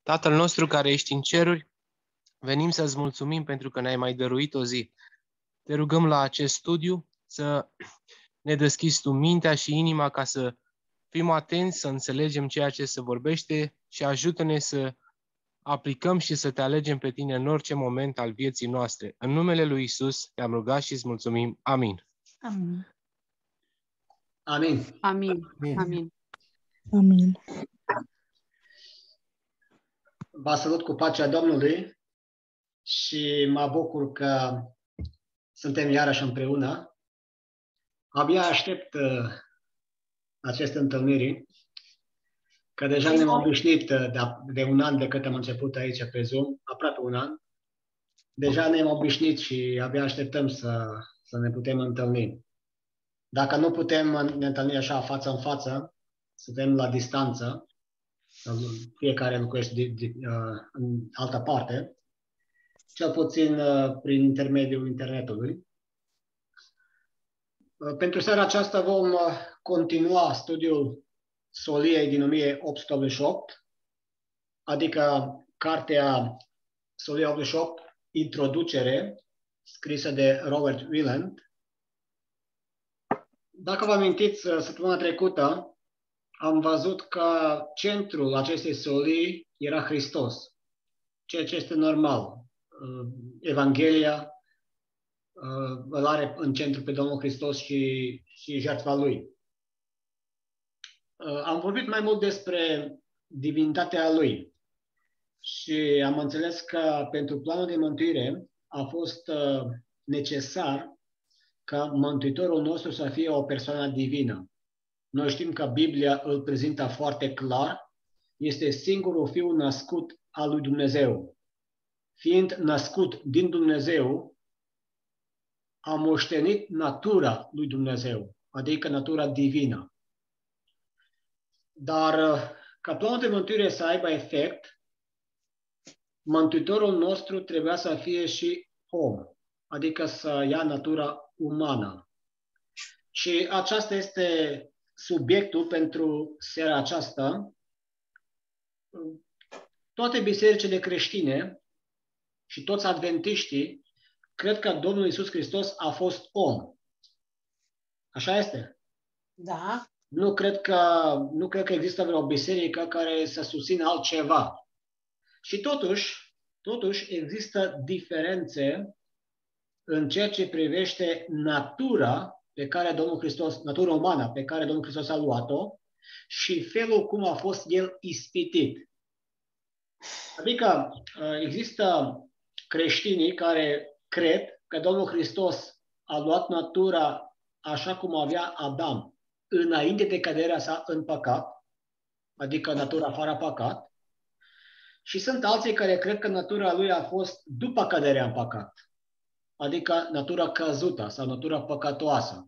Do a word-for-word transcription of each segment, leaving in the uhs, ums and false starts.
Tatăl nostru care ești în ceruri, venim să-ți mulțumim pentru că ne-ai mai dăruit o zi. Te rugăm la acest studiu să ne deschizi tu mintea și inima ca să fim atenți, să înțelegem ceea ce se vorbește și ajută-ne să aplicăm și să te alegem pe tine în orice moment al vieții noastre. În numele lui Isus te-am rugat și îți mulțumim. Amin. Amin. Amin. Amin. Amin. Amin. Vă salut cu pacea Domnului și mă bucur că suntem iarăși împreună. Abia aștept uh, aceste întâlniri, că deja ne-am obișnuit de, de un an de când am început aici pe Zoom, aproape un an. Deja ne-am obișnuit și abia așteptăm să, să ne putem întâlni. Dacă nu putem ne întâlni așa față în față, suntem la distanță, fiecare locuiește de, de, uh, în altă parte, cel puțin uh, prin intermediul internetului. Uh, pentru seara aceasta vom uh, continua studiul Soliei din o mie opt sute optzeci și opt, adică cartea Solia optzeci și opt, Introducere, scrisă de Robert Wieland. Dacă vă amintiți, săptămâna trecută am văzut că centrul acestei solii era Hristos, ceea ce este normal. Evanghelia îl are în centru pe Domnul Hristos și, și jertfa Lui. Am vorbit mai mult despre divinitatea Lui și am înțeles că pentru planul de mântuire a fost necesar ca Mântuitorul nostru să fie o persoană divină. Noi știm că Biblia îl prezintă foarte clar, este singurul fiu născut al lui Dumnezeu. Fiind născut din Dumnezeu, a moștenit natura lui Dumnezeu, adică natura divină. Dar ca planul de mântuire să aibă efect, Mântuitorul nostru trebuia să fie și om, adică să ia natura umană. Și aceasta este subiectul pentru seara aceasta. Toate bisericile creștine și toți adventiștii cred că Domnul Iisus Hristos a fost om. Așa este? Da. Nu cred că, nu cred că există vreo biserică care să susțină altceva. Și totuși, totuși există diferențe în ceea ce privește natura pe care Domnul Hristos, natura umană pe care Domnul Hristos a luat-o și felul cum a fost El ispitit. Adică există creștinii care cred că Domnul Hristos a luat natura așa cum avea Adam înainte de căderea sa în păcat, adică natura fără păcat, și sunt alții care cred că natura lui a fost după căderea în păcat, adică natura căzută sau natura păcătoasă.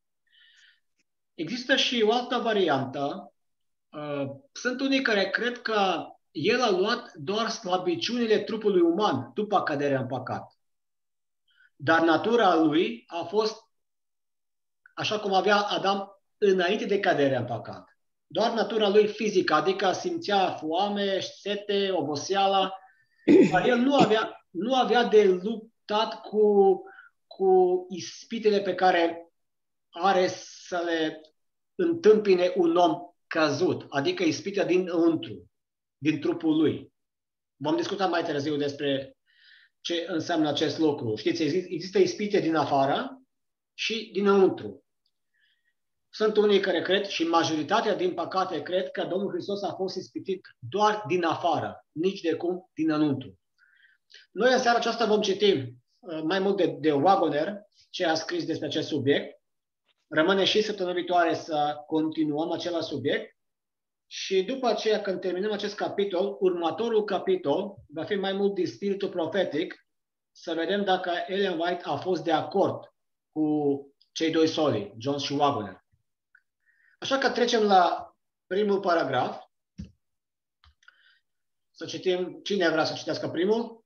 Există și o altă variantă. Sunt unii care cred că El a luat doar slăbiciunile trupului uman după căderea în păcat. Dar natura lui a fost așa cum avea Adam înainte de căderea în păcat. Doar natura lui fizică, adică simțea foame, sete, oboseala, dar el nu avea, nu avea de luptat cu, cu ispitele pe care are să le întâmpine un om căzut, adică ispita din înăuntru, din trupul lui. Vom discuta mai târziu despre ce înseamnă acest lucru. Știți, există ispite din afară și dinăuntru. Sunt unii care cred și majoritatea, din păcate, cred că Domnul Hristos a fost ispitit doar din afară, nici de cum dinăuntru. Noi în seara aceasta vom citi mai mult de, de Waggoner, ce a scris despre acest subiect. Rămâne și săptămâna viitoare să continuăm același subiect. Și după aceea, când terminăm acest capitol, următorul capitol va fi mai mult din spiritul profetic, să vedem dacă Ellen White a fost de acord cu cei doi soli, Jones și Waggoner. Așa că trecem la primul paragraf. Să citim. Cine vrea să citească primul?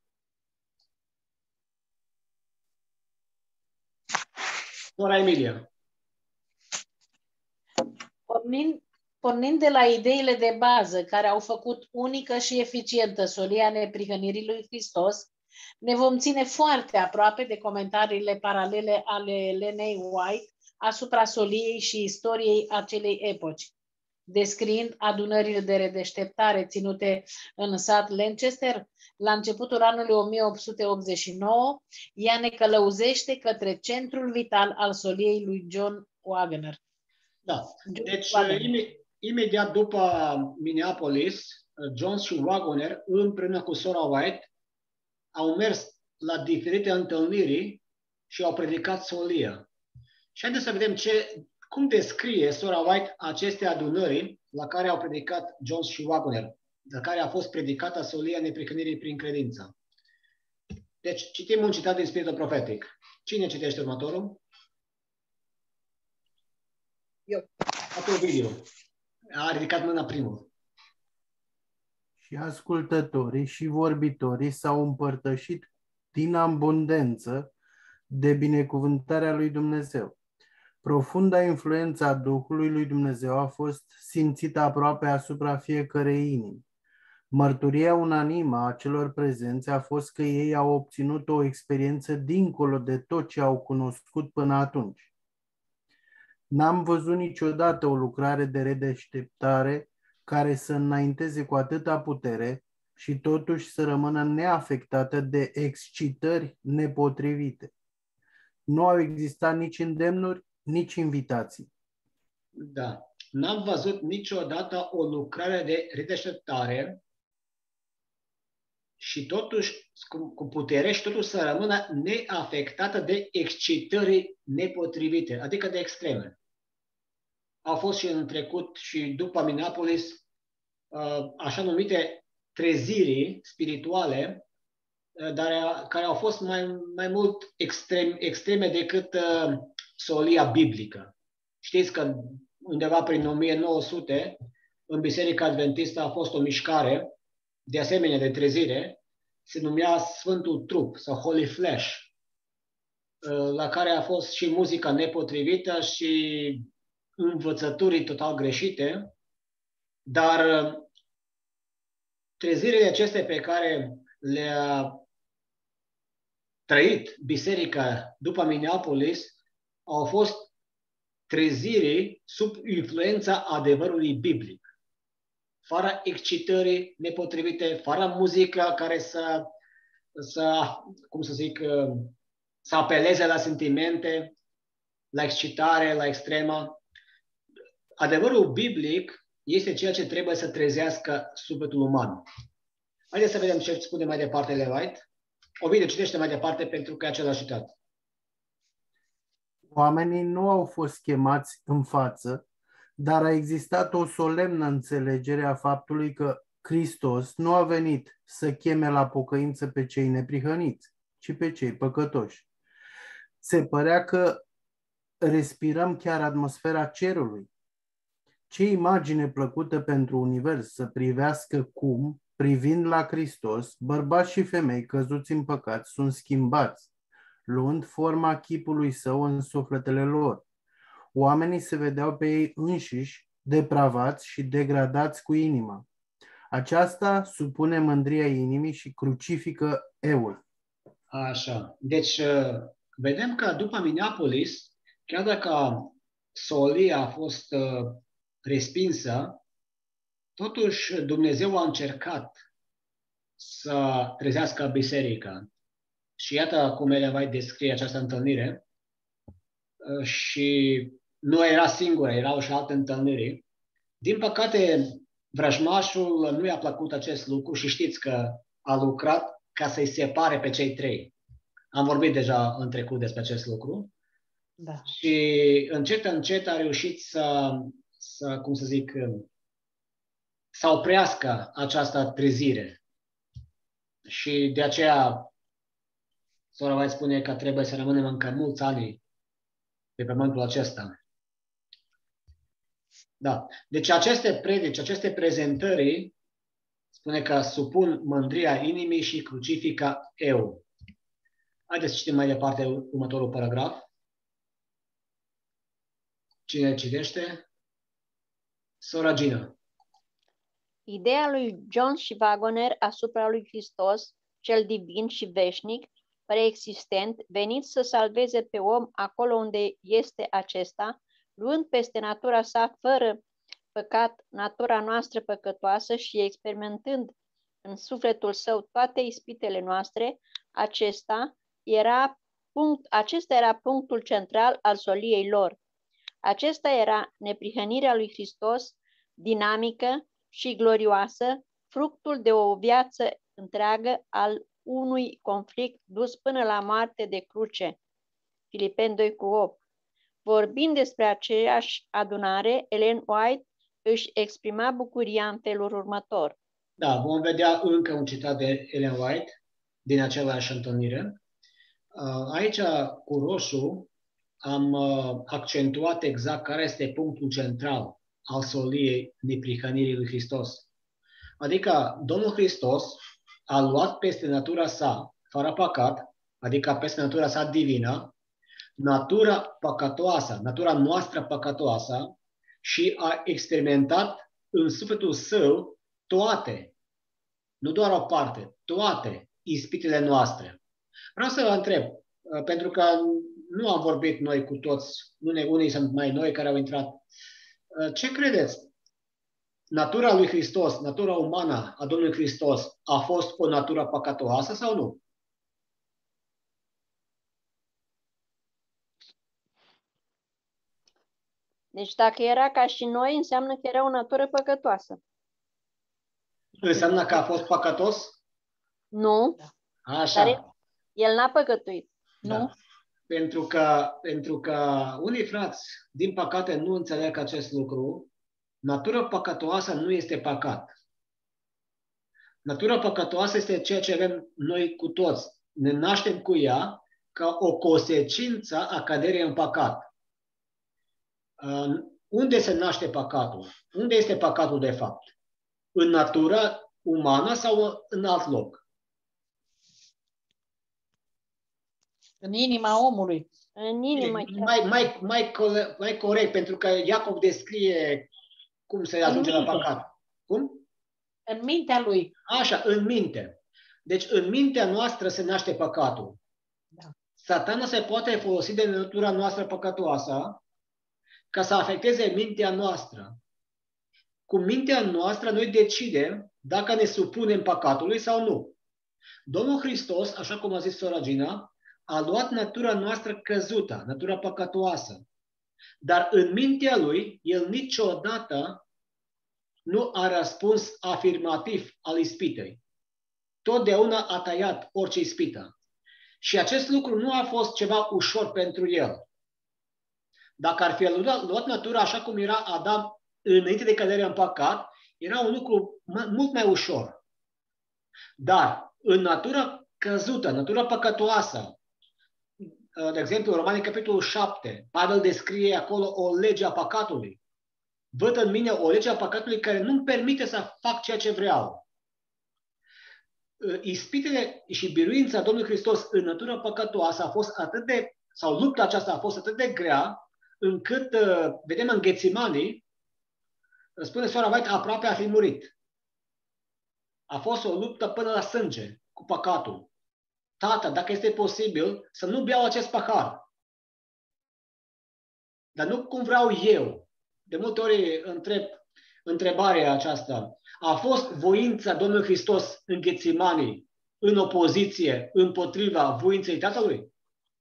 Sora Emilia. Pornind, Pornind de la ideile de bază care au făcut unică și eficientă solia neprihănirii lui Hristos, ne vom ține foarte aproape de comentariile paralele ale Elenei White asupra soliei și istoriei acelei epoci. Descriind adunările de redeșteptare ținute în sat Lancaster la începutul anului o mie opt sute optzeci și nouă, ea ne călăuzește către centrul vital al soliei lui John Wagner. Da, John deci Wagner. ime- imediat după Minneapolis, Jones și Wagner, împreună cu sora White, au mers la diferite întâlniri și au predicat solia. Și haideți să vedem ce, cum descrie sora White aceste adunări la care au predicat Jones și Wagner, la care a fost predicată solia neprihănirii prin credință. Deci, citim un citat din Spiritul Profetic. Cine citește următorul? Eu. Atul video. A ridicat mâna primul. Și ascultătorii și vorbitorii s-au împărtășit din abundență de binecuvântarea lui Dumnezeu. Profunda influență a Duhului lui Dumnezeu a fost simțită aproape asupra fiecărei inimi. Mărturia unanimă a celor prezenți a fost că ei au obținut o experiență dincolo de tot ce au cunoscut până atunci. N-am văzut niciodată o lucrare de redeșteptare care să înainteze cu atâta putere și totuși să rămână neafectată de excitări nepotrivite. Nu au existat nici îndemnuri, nici invitații. Da. N-am văzut niciodată o lucrare de redeșteptare și totuși cu, cu putere și totuși să rămână neafectată de excitări nepotrivite, adică de extreme. Au fost și în trecut și după Minneapolis așa numite treziri spirituale, dar care au fost mai, mai mult extrem, extreme decât uh, solia biblică. Știți că undeva prin o mie nouă sute, în Biserica Adventistă a fost o mișcare, de asemenea de trezire, se numea Sfântul Trup sau Holy Flesh, uh, la care a fost și muzica nepotrivită și învățăturii total greșite, dar uh, trezirile acestea pe care le-a trăit biserica după Minneapolis au fost treziri sub influența adevărului biblic, fără excitări nepotrivite, fără muzică care să, să cum să zic, să apeleze la sentimente, la excitare, la extremă. Adevărul biblic este ceea ce trebuie să trezească sufletul uman. Haideți să vedem ce spune mai departe Ellen White. Ovidiu, citește mai departe pentru că e același citat. Oamenii nu au fost chemați în față, dar a existat o solemnă înțelegere a faptului că Hristos nu a venit să cheme la pocăință pe cei neprihăniți, ci pe cei păcătoși. Se părea că respirăm chiar atmosfera cerului. Ce imagine plăcută pentru univers să privească cum, privind la Hristos, bărbați și femei căzuți în păcat sunt schimbați, luând forma chipului său în sufletele lor. Oamenii se vedeau pe ei înșiși depravați și degradați cu inima. Aceasta supune mândria inimii și crucifică eul. Așa. Deci, vedem că după Minneapolis, chiar dacă solia a fost respinsă, totuși Dumnezeu a încercat să trezească biserica. Și iată cum Ellen White descrie această întâlnire. Și nu era singură, erau și alte întâlniri. Din păcate, vrăjmașul nu i-a plăcut acest lucru și știți că a lucrat ca să-i separe pe cei trei. Am vorbit deja în trecut despre acest lucru. Da. Și încet, încet a reușit să, să cum să zic, să oprească această trezire. Și de aceea sora White spune că trebuie să rămânem încă mulți ani pe pământul acesta. Da. Deci aceste predici, aceste prezentări, spune că supun mândria inimii și crucifică eu. Haideți să citim mai departe următorul paragraf. Cine citește? Sora Gina. Ideea lui John și Waggoner asupra lui Hristos, cel divin și veșnic, preexistent, venit să salveze pe om acolo unde este acesta, luând peste natura sa fără păcat natura noastră păcătoasă și experimentând în sufletul său toate ispitele noastre, acesta era punct, acesta era punctul central al soliei lor. Acesta era neprihănirea lui Hristos, dinamică și glorioasă, fructul de o viață întreagă al unui conflict dus până la moarte de cruce. Filipeni doi cu opt. Vorbind despre aceeași adunare, Ellen White își exprima bucuria în felul următor. Da, vom vedea încă un citat de Ellen White din același întâlnire. Aici, cu roșu, am accentuat exact care este punctul central al soliei neprihănirii lui Hristos. Adică Domnul Hristos a luat peste natura sa, fără păcat, adică peste natura sa divină, natura păcătoasă, natura noastră păcătoasă și a experimentat în sufletul său toate, nu doar o parte, toate ispitele noastre. Vreau să vă întreb, pentru că nu am vorbit noi cu toți, unii sunt mai noi care au intrat. Ce credeți? Natura lui Hristos, natura umană a Domnului Hristos a fost o natură păcătoasă sau nu? Deci dacă era ca și noi, înseamnă că era o natură păcătoasă. Înseamnă că a fost păcătos? Nu. Așa. Dar el n-a păcătuit. Da. Nu. Pentru că, pentru că unii frați, din păcate, nu înțeleg acest lucru. Natura păcătoasă nu este păcat. Natura păcătoasă este ceea ce avem noi cu toți. Ne naștem cu ea ca o consecință a căderii în păcat. Unde se naște păcatul? Unde este păcatul de fapt? În natura umană sau în alt loc? În inima omului. În inimă. Mai, mai, mai, mai corect, pentru că Iacov descrie cum se ajunge la păcat. Cum? În mintea lui. Așa, în minte. Deci în mintea noastră se naște păcatul. Da. Satana se poate folosi de natura noastră păcătoasă ca să afecteze mintea noastră. Cu mintea noastră noi decidem dacă ne supunem păcatului sau nu. Domnul Hristos, așa cum a zis sora Gina, a luat natura noastră căzută, natura păcătoasă. Dar în mintea lui, el niciodată nu a răspuns afirmativ al ispitei. Totdeauna a tăiat orice ispită. Și acest lucru nu a fost ceva ușor pentru el. Dacă ar fi luat, luat natura așa cum era Adam înainte de căderea în păcat, era un lucru mult mai ușor. Dar în natura căzută, natura păcătoasă, de exemplu, Romani, capitolul șapte, Pavel descrie acolo o lege a păcatului. Văd în mine o lege a păcatului care nu-mi permite să fac ceea ce vreau. Ispitele și biruința Domnului Hristos în natura păcătoasă a fost atât de, sau lupta aceasta a fost atât de grea, încât, vedem în Ghețimani, spune soara White, aproape a fi murit. A fost o luptă până la sânge cu păcatul. Tată, dacă este posibil, să nu beau acest pahar. Dar nu cum vreau eu. De multe ori întreb întrebarea aceasta. A fost voința Domnului Hristos în Ghețimani în opoziție împotriva voinței Tatălui?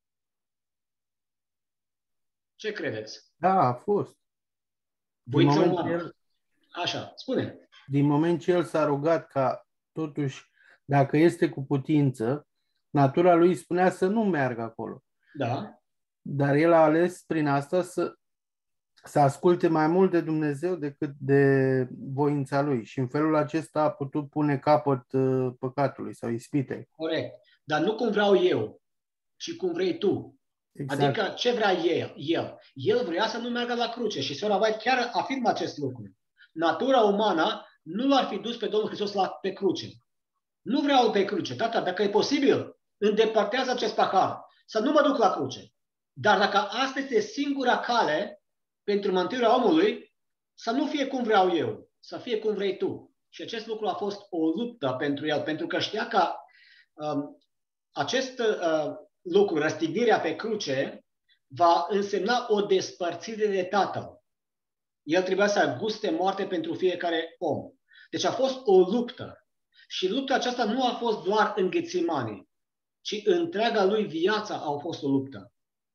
Ce credeți? Da, a fost. Voința umană. El, Așa, spune. Din moment ce el s-a rugat ca, totuși, dacă este cu putință, natura lui spunea să nu meargă acolo. Da. Dar el a ales prin asta să, să asculte mai mult de Dumnezeu decât de voința lui. Și în felul acesta a putut pune capăt uh, păcatului sau ispitei. Corect. Dar nu cum vreau eu, ci cum vrei tu. Exact. Adică ce vrea el? El, el vrea să nu meargă la cruce. Și sora White chiar afirmă acest lucru. Natura umană nu l-ar fi dus pe Domnul Hristos la, pe cruce. Nu vreau pe cruce. Tata, dacă e posibil, îndepărtează acest pahar. Să nu mă duc la cruce. Dar dacă asta este singura cale pentru mântuirea omului, să nu fie cum vreau eu, să fie cum vrei tu. Și acest lucru a fost o luptă pentru el, pentru că știa că um, acest uh, lucru, răstignirea pe cruce, va însemna o despărțire de Tatăl. El trebuia să guste moarte pentru fiecare om. Deci a fost o luptă. Și lupta aceasta nu a fost doar în Ghetsimani, ci întreaga lui viața a fost o luptă.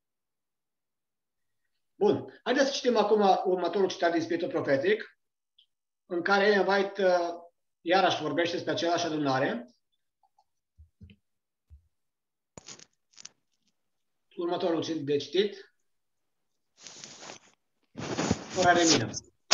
Bun. Haideți să citim acum următorul citat din Spiritul Profetic, în care Ellen White uh, iarăși vorbește despre același adunare. Următorul de citit. Ora Remina.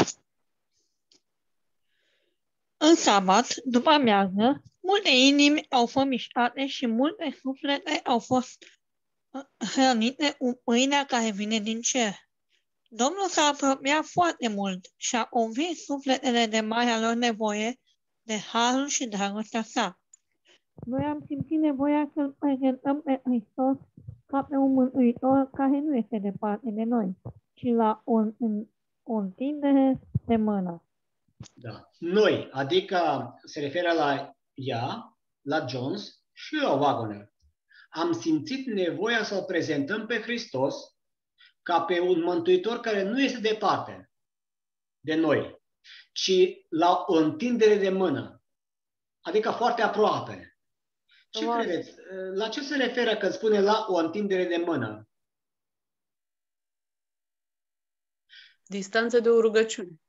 În sabat, după amiază, multe inimi au fost mișcate și multe suflete au fost hrănite cu pâinea care vine din cer. Domnul s-a apropiat foarte mult și a convins sufletele de marea lor nevoie de harul și dragostea sa. Noi am simțit nevoia să-L prezentăm pe Hristos ca pe un mântuitor care nu este departe de noi, ci la o, o întindere de mână. Da. Noi, adică se referă la ea, la Jones și la Wagoner. Am simțit nevoia să-L prezentăm pe Hristos ca pe un mântuitor care nu este departe de noi, ci la o întindere de mână, adică foarte aproape. Ce Frumos. credeți? La ce se referă când spune la o întindere de mână? Distanță de o rugăciune.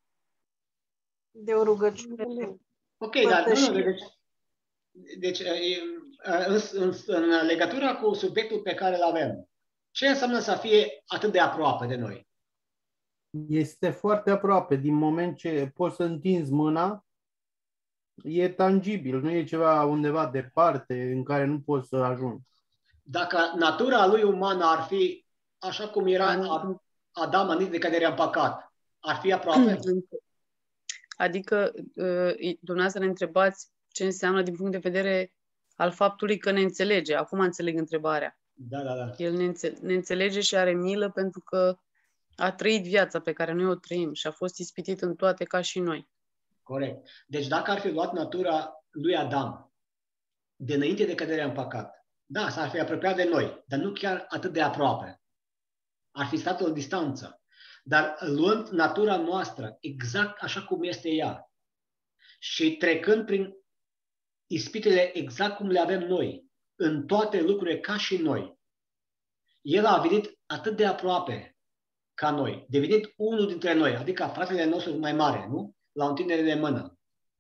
De o rugăciune. Ok, dar nu, nu, Părtășie. deci, deci în, în, în legătură cu subiectul pe care îl avem, ce înseamnă să fie atât de aproape de noi? Este foarte aproape. Din moment ce poți să întinzi mâna, e tangibil, nu e ceva undeva departe în care nu poți să ajungi. Dacă natura lui umană ar fi așa cum era An- Adam înainte de căderea în păcat, ar fi aproape? Adică, uh, dumneavoastră ne întrebați ce înseamnă din punct de vedere al faptului că ne înțelege. Acum înțeleg întrebarea. Da, da, da. El ne, înțe- ne înțelege și are milă pentru că a trăit viața pe care noi o trăim și a fost ispitit în toate ca și noi. Corect. Deci dacă ar fi luat natura lui Adam de înainte de căderea în păcat, da, s-ar fi apropiat de noi, dar nu chiar atât de aproape. Ar fi stat o distanță. Dar luând natura noastră exact așa cum este ea și trecând prin ispitele exact cum le avem noi, în toate lucrurile ca și noi, el a venit atât de aproape ca noi, devenit unul dintre noi, adică fratele nostru mai mare, nu? La o întindere de mână.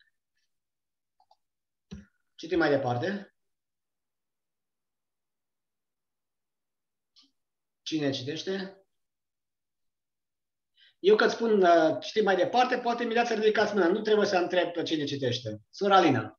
Citim mai departe. Cine citește? Eu când spun uh, citim mai departe, poate mi să ridicați mâna. Nu trebuie să întreb pe cine citește. Sora Alina.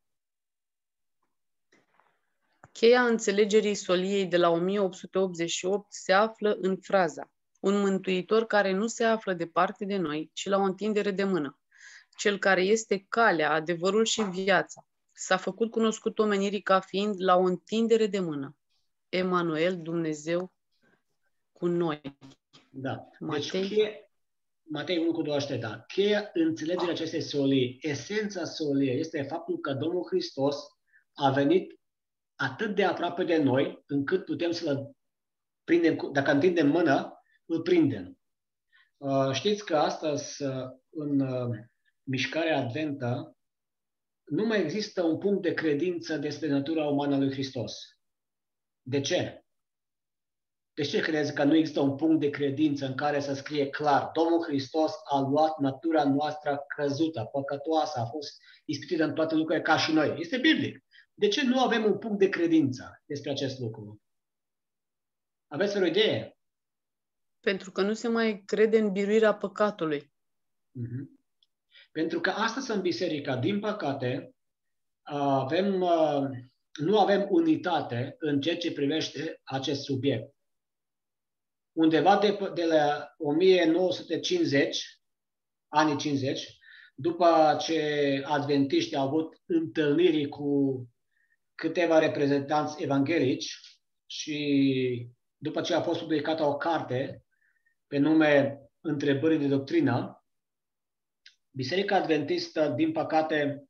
Cheia înțelegerii soliei de la o mie opt sute optzeci și opt se află în fraza: un mântuitor care nu se află departe de noi, ci la o întindere de mână. Cel care este calea, adevărul și viața. S-a făcut cunoscut omenirii ca fiind la o întindere de mână. Emanuel, Dumnezeu cu noi. Da. Matei. Deci, cheia, Matei unu cu douăzeci și trei, da. Cheia înțelegerea acestei solii, esența soliei, este faptul că Domnul Hristos a venit atât de aproape de noi, încât putem să-L prindem, dacă întindem mână, îl prindem. Uh, știți că astăzi, în uh, mișcarea adventă, nu mai există un punct de credință despre natura umană a lui Hristos. De ce? De ce credeți că nu există un punct de credință în care să scrie clar: Domnul Hristos a luat natura noastră căzută, păcătoasă, a fost ispitită în toate lucrurile ca și noi? Este biblic. De ce nu avem un punct de credință despre acest lucru? Aveți o idee? Pentru că nu se mai crede în biruirea păcatului. Uh-huh. Pentru că astăzi în biserică, din păcate, avem, nu avem unitate în ceea ce privește acest subiect. Undeva de, de la o mie nouă sute cincizeci, anii cincizeci, după ce adventiștii au avut întâlniri cu câteva reprezentanți evanghelici și după ce a fost publicată o carte pe nume Întrebări de doctrină, Biserica Adventistă, din păcate,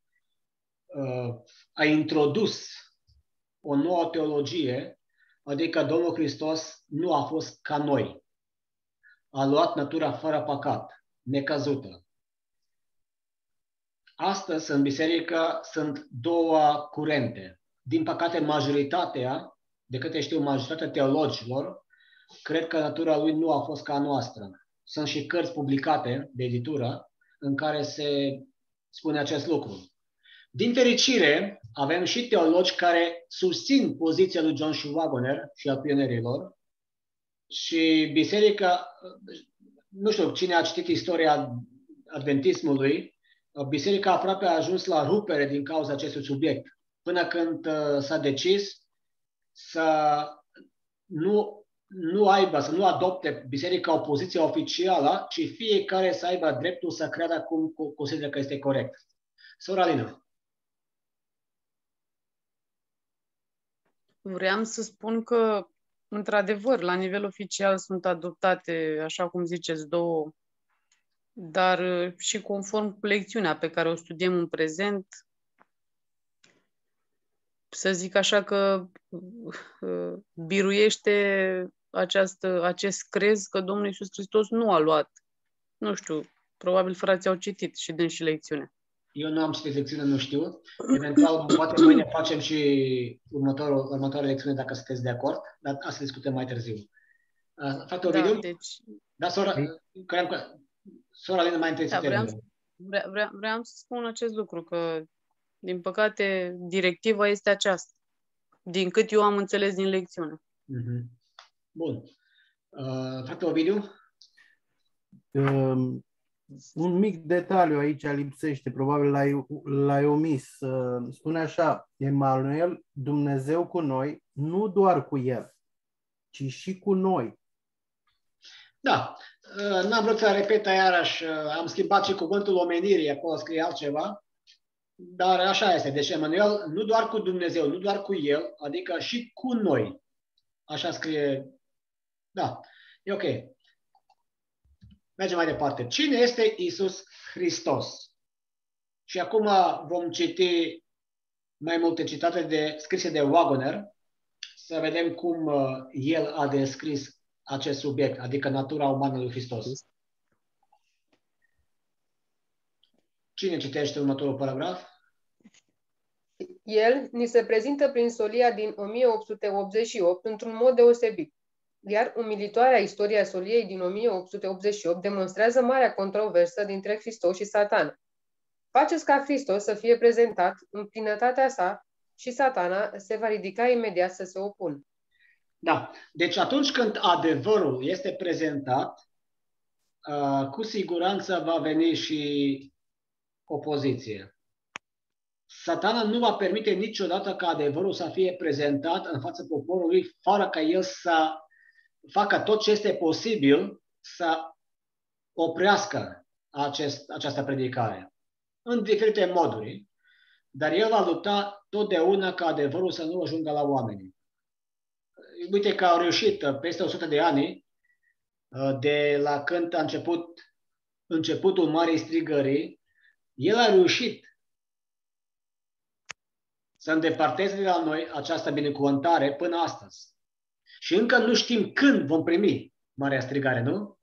a introdus o nouă teologie, adică Domnul Hristos nu a fost ca noi. A luat natura fără păcat, necăzută. Astăzi, în biserică, sunt două curente. Din păcate, majoritatea, de câte știu, majoritatea teologilor, cred că natura lui nu a fost ca a noastră. Sunt și cărți publicate de editură în care se spune acest lucru. Din fericire, avem și teologi care susțin poziția lui John și Waggoner și a pionierilor și biserica, nu știu cine a citit istoria adventismului, biserica aproape a ajuns la rupere din cauza acestui subiect, până când uh, s-a decis să nu, nu aibă, să nu adopte biserica o poziție oficială, ci fiecare să aibă dreptul să creadă cum consideră că este corect. Sora Alina. Vreau să spun că, într-adevăr, la nivel oficial sunt adoptate, așa cum ziceți, două, dar și conform cu lecțiunea pe care o studiem în prezent, să zic așa că biruiește această, acest crez că Domnul Iisus Hristos nu a luat. Nu știu, probabil frații au citit și dâns și lecțiunea. Eu nu am citit lecțiune, nu știu. Eventual, poate mâine facem și următorul, următoarea lecțiune, dacă sunteți de acord, dar asta discutăm mai târziu. Fată da, video? Deci... Da, sora, cream că sora Lina mai întâi da, să vreau, vre, vre, vreau să spun acest lucru, că, din păcate, directiva este aceasta, din cât eu am înțeles din lecțiune. Mm-hmm. Bun. Uh, Fată video? Um... Un mic detaliu aici lipsește, probabil l-ai, l-ai omis. Spune așa, Emanuel, Dumnezeu cu noi, nu doar cu El, ci și cu noi. Da, n-am vrut să repet iarăși, am schimbat și cuvântul omenirii, acolo scrie altceva, dar așa este. Deci Emanuel, nu doar cu Dumnezeu, nu doar cu El, adică și cu noi. Așa scrie, da, e ok. Mergem mai departe. Cine este Iisus Hristos? Și acum vom citi mai multe citate de, scrise de Waggoner, să vedem cum uh, el a descris acest subiect, adică natura umană lui Hristos. Cine citește următorul paragraf? El ni se prezintă prin solia din o mie opt sute optzeci și opt într-un mod deosebit. Iar umilitoarea istoria soliei din o mie opt sute optzeci și opt demonstrează marea controversă dintre Hristos și Satana. Faceți ca Hristos să fie prezentat în plinătatea sa și Satana se va ridica imediat să se opună. Da, deci atunci când adevărul este prezentat, cu siguranță va veni și opoziție. Satana nu va permite niciodată ca adevărul să fie prezentat în fața poporului fără ca el să facă tot ce este posibil să oprească acest, această predicare în diferite moduri, dar el va lupta totdeauna ca adevărul să nu ajungă la oameni. Uite că au reușit peste o sută de ani de la când a început începutul Marei Strigării, el a reușit să îndepărteze de la noi această binecuvântare până astăzi. Și încă nu știm când vom primi Marea Strigare, nu?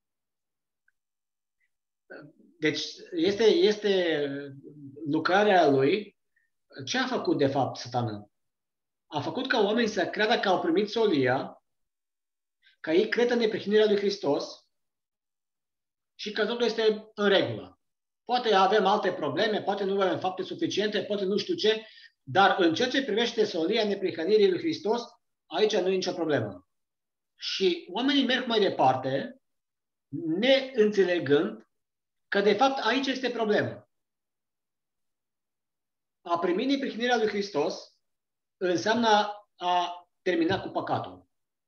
Deci este, este lucrarea lui. Ce a făcut de fapt Satana? A făcut ca oamenii să creadă că au primit solia, că ei cred în neprihănirea lui Hristos și că totul este în regulă. Poate avem alte probleme, poate nu avem fapte suficiente, poate nu știu ce, dar în ceea ce privește solia neprihănirii lui Hristos, aici nu e nicio problemă. Și oamenii merg mai departe, neînțelegând că de fapt aici este problema. A primi neprihănirea lui Hristos înseamnă a termina cu păcatul.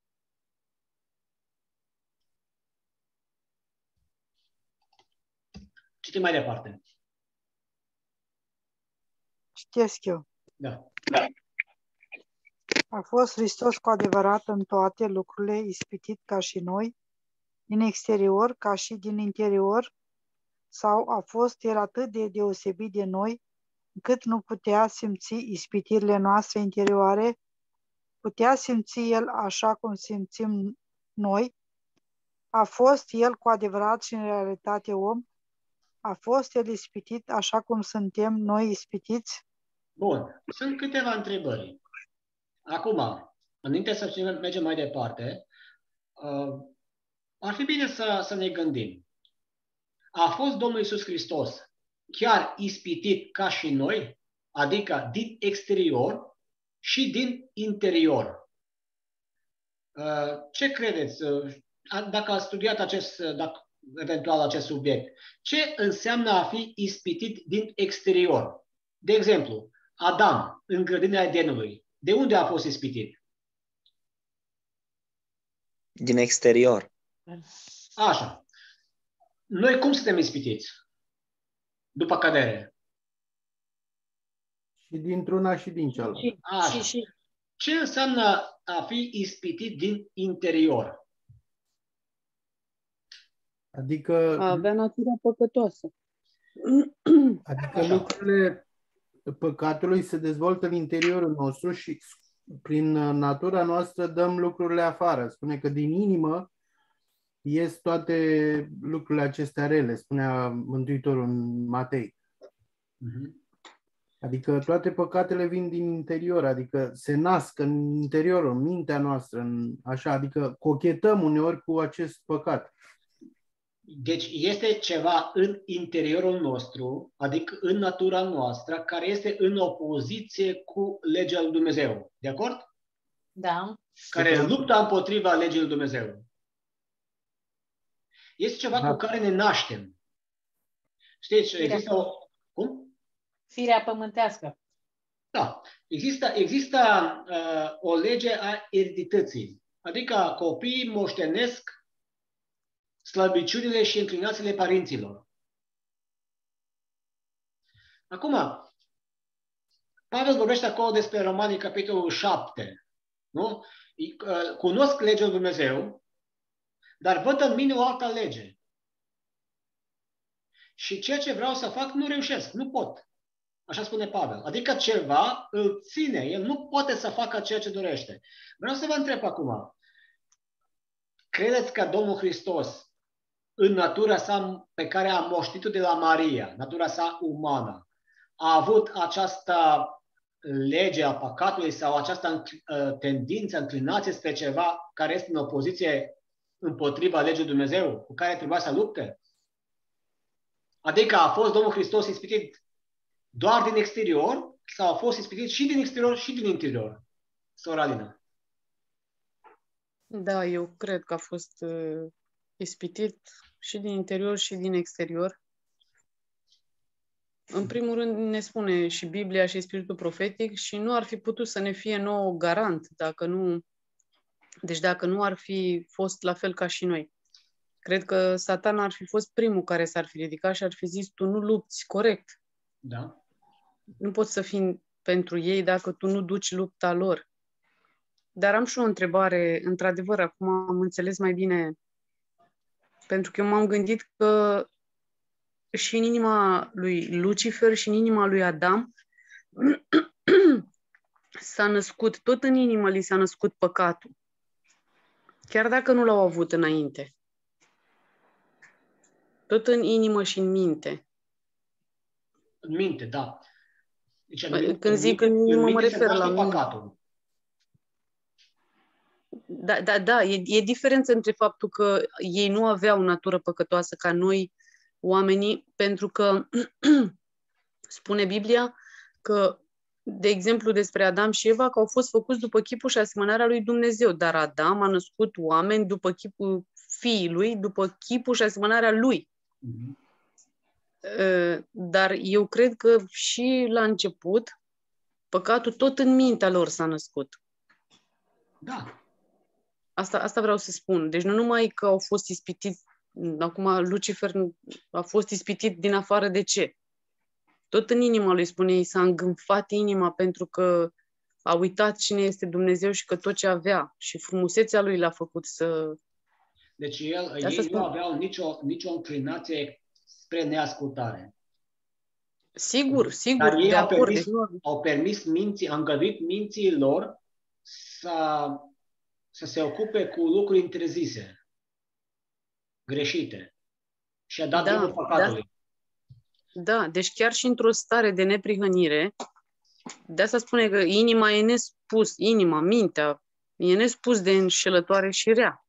Citim mai departe. Citesc eu. Da. A fost Hristos cu adevărat în toate lucrurile, ispitit ca și noi, din exterior ca și din interior, Sau a fost el atât de deosebit de noi, încât nu putea simți ispitirile noastre interioare? Putea simți el așa cum simțim noi? A fost el cu adevărat și în realitate om? A fost el ispitit așa cum suntem noi ispitiți? Bun. Sunt câteva întrebări. Acum, înainte să mergem mai departe, uh, ar fi bine să, să ne gândim. A fost Domnul Iisus Hristos chiar ispitit ca și noi? Adică din exterior și din interior. Uh, ce credeți? Uh, dacă ați studiat acest, dacă, eventual acest subiect, ce înseamnă a fi ispitit din exterior? De exemplu, Adam, în grădina Edenului, de unde a fost ispitit? Din exterior. Așa. Noi cum suntem ispitiți? După cădere. Și dintr-una și din cealaltă. Așa. Și, și. Ce înseamnă a fi ispitit din interior? Adică, A avea natura păcătoasă. adică Așa. lucrurile păcatului se dezvoltă în interiorul nostru și prin natura noastră dăm lucrurile afară. Spune că din inimă ies toate lucrurile acestea rele, spunea Mântuitorul în Matei. Uh-huh. Adică toate păcatele vin din interior, adică se nasc în interiorul, în mintea noastră, în, așa, adică cochetăm uneori cu acest păcat. Deci este ceva în interiorul nostru, adică în natura noastră, care este în opoziție cu legea lui Dumnezeu. De acord? Da. Care luptă împotriva legii lui Dumnezeu. Este ceva Da. cu care ne naștem. Știți, există o... Cum? Firea pământească. Da. Există, există uh, o lege a eredității. Adică copiii moștenesc slăbiciunile și înclinațiile părinților. Acum, Pavel vorbește acolo despre Romanii, capitolul șapte. Nu? Cunosc legea lui Dumnezeu, dar văd în mine o altă lege. Și ceea ce vreau să fac, nu reușesc, nu pot. Așa spune Pavel. Adică ceva îl ține, el nu poate să facă ceea ce dorește. Vreau să vă întreb acum, credeți că Domnul Hristos, în natura sa pe care a moștenit-o de la Maria, natura sa umană, a avut această lege a păcatului sau această tendință, înclinație spre ceva care este în opoziție împotriva legii Dumnezeu, cu care trebuia să lupte? Adică a fost Domnul Hristos ispitit doar din exterior sau a fost ispitit și din exterior și din interior? Sora Alina. Da, eu cred că a fost uh, ispitit și din interior și din exterior. În primul rând ne spune și Biblia și spiritul profetic și nu ar fi putut să ne fie nouă garant dacă nu, deci dacă nu ar fi fost la fel ca și noi. Cred că Satan ar fi fost primul care s-ar fi ridicat și ar fi zis, tu nu lupți corect. Da. Nu poți să fii pentru ei dacă tu nu duci lupta lor. Dar am și o întrebare, într-adevăr, acum am înțeles mai bine, pentru că eu m-am gândit că și în inima lui Lucifer și în inima lui Adam s-a născut, tot în inimă li s-a născut păcatul. Chiar dacă nu l-au avut înainte. Tot în inimă și în minte. În minte, da. Deci, Când în, în zic minte, în inimă, în mă minte refer se la naște minte. păcatul. Da, da, da, e, e diferență între faptul că ei nu aveau natură păcătoasă ca noi, oamenii, pentru că spune Biblia că, de exemplu, despre Adam și Eva, că au fost făcuți după chipul și asemănarea lui Dumnezeu, dar Adam a născut oameni după chipul fiii lui, după chipul și asemănarea lui. Mm-hmm. Dar eu cred că și la început, păcatul tot în mintea lor s-a născut. Da. Asta, asta vreau să spun. Deci nu numai că au fost ispitiți, acum Lucifer a fost ispitit din afară de ce? Tot în inima lui, spune ei, s-a îngânfat inima pentru că a uitat cine este Dumnezeu și că tot ce avea și frumusețea lui l-a făcut să... Deci el, Asta ei spun. nu aveau nicio, nicio înclinație spre neascultare. Sigur, sigur, Dar ei de au acord. permis, au permis minții, au îngăduit minții lor să, să se ocupe cu lucruri interzise, greșite. Și a dat Da, drumul păcatului. Da, deci chiar și într-o stare de neprihănire, de asta spune că inima e nespus, inima, mintea, e nespus de înșelătoare și rea.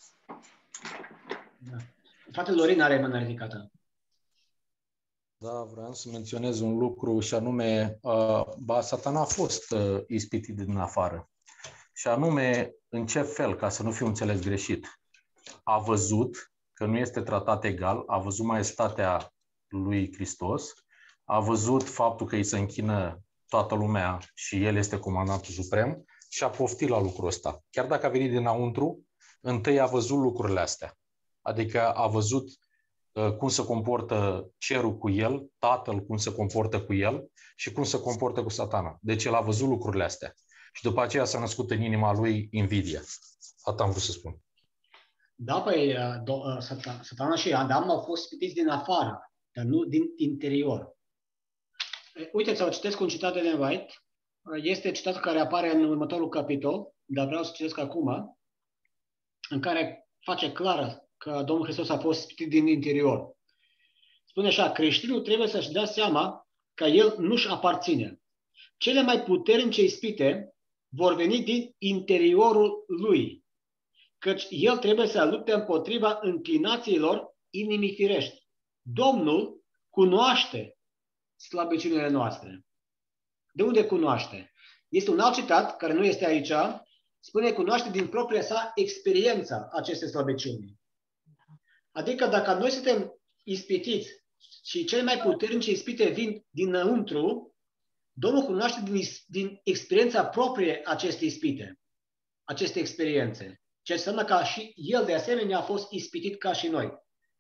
Da. Fratele Lorin are mâna ridicată. Da, vreau să menționez un lucru și anume, uh, ba, Satana a fost uh, ispitit din afară. Și anume, în ce fel, ca să nu fiu înțeles greșit, a văzut că nu este tratat egal, a văzut maestatea lui Hristos, a văzut faptul că îi se închină toată lumea și el este comandantul suprem și a poftit la lucrul ăsta. Chiar dacă a venit dinăuntru, întâi a văzut lucrurile astea. Adică a văzut uh, cum se comportă cerul cu el, tatăl cum se comportă cu el și cum se comportă cu Satana. Deci el a văzut lucrurile astea. Și după aceea s-a născut în inima lui invidia. Atât am vrut să spun. Da, păi Satana și Adam au fost ispitiți din afară, dar nu din interior. Uite, să citesc un citat de Ellen White. Este citat care apare în următorul capitol, dar vreau să citesc acum, în care face clar că Domnul Hristos a fost ispitit din interior. Spune așa, creștinul trebuie să-și dea seama că el nu-și aparține. Cele mai puternice ispite vor veni din interiorul lui, căci el trebuie să lupte împotriva înclinațiilor inimii firești. Domnul cunoaște slăbiciunile noastre. De unde cunoaște? Este un alt citat, care nu este aici, spune cunoaște din propria sa experiența acestei slăbiciuni. Adică dacă noi suntem ispitiți și cele mai puternice ispite vin dinăuntru, Domnul cunoaște din, din experiența proprie acestei ispite, aceste experiențe. Ce înseamnă că și el de asemenea a fost ispitit ca și noi.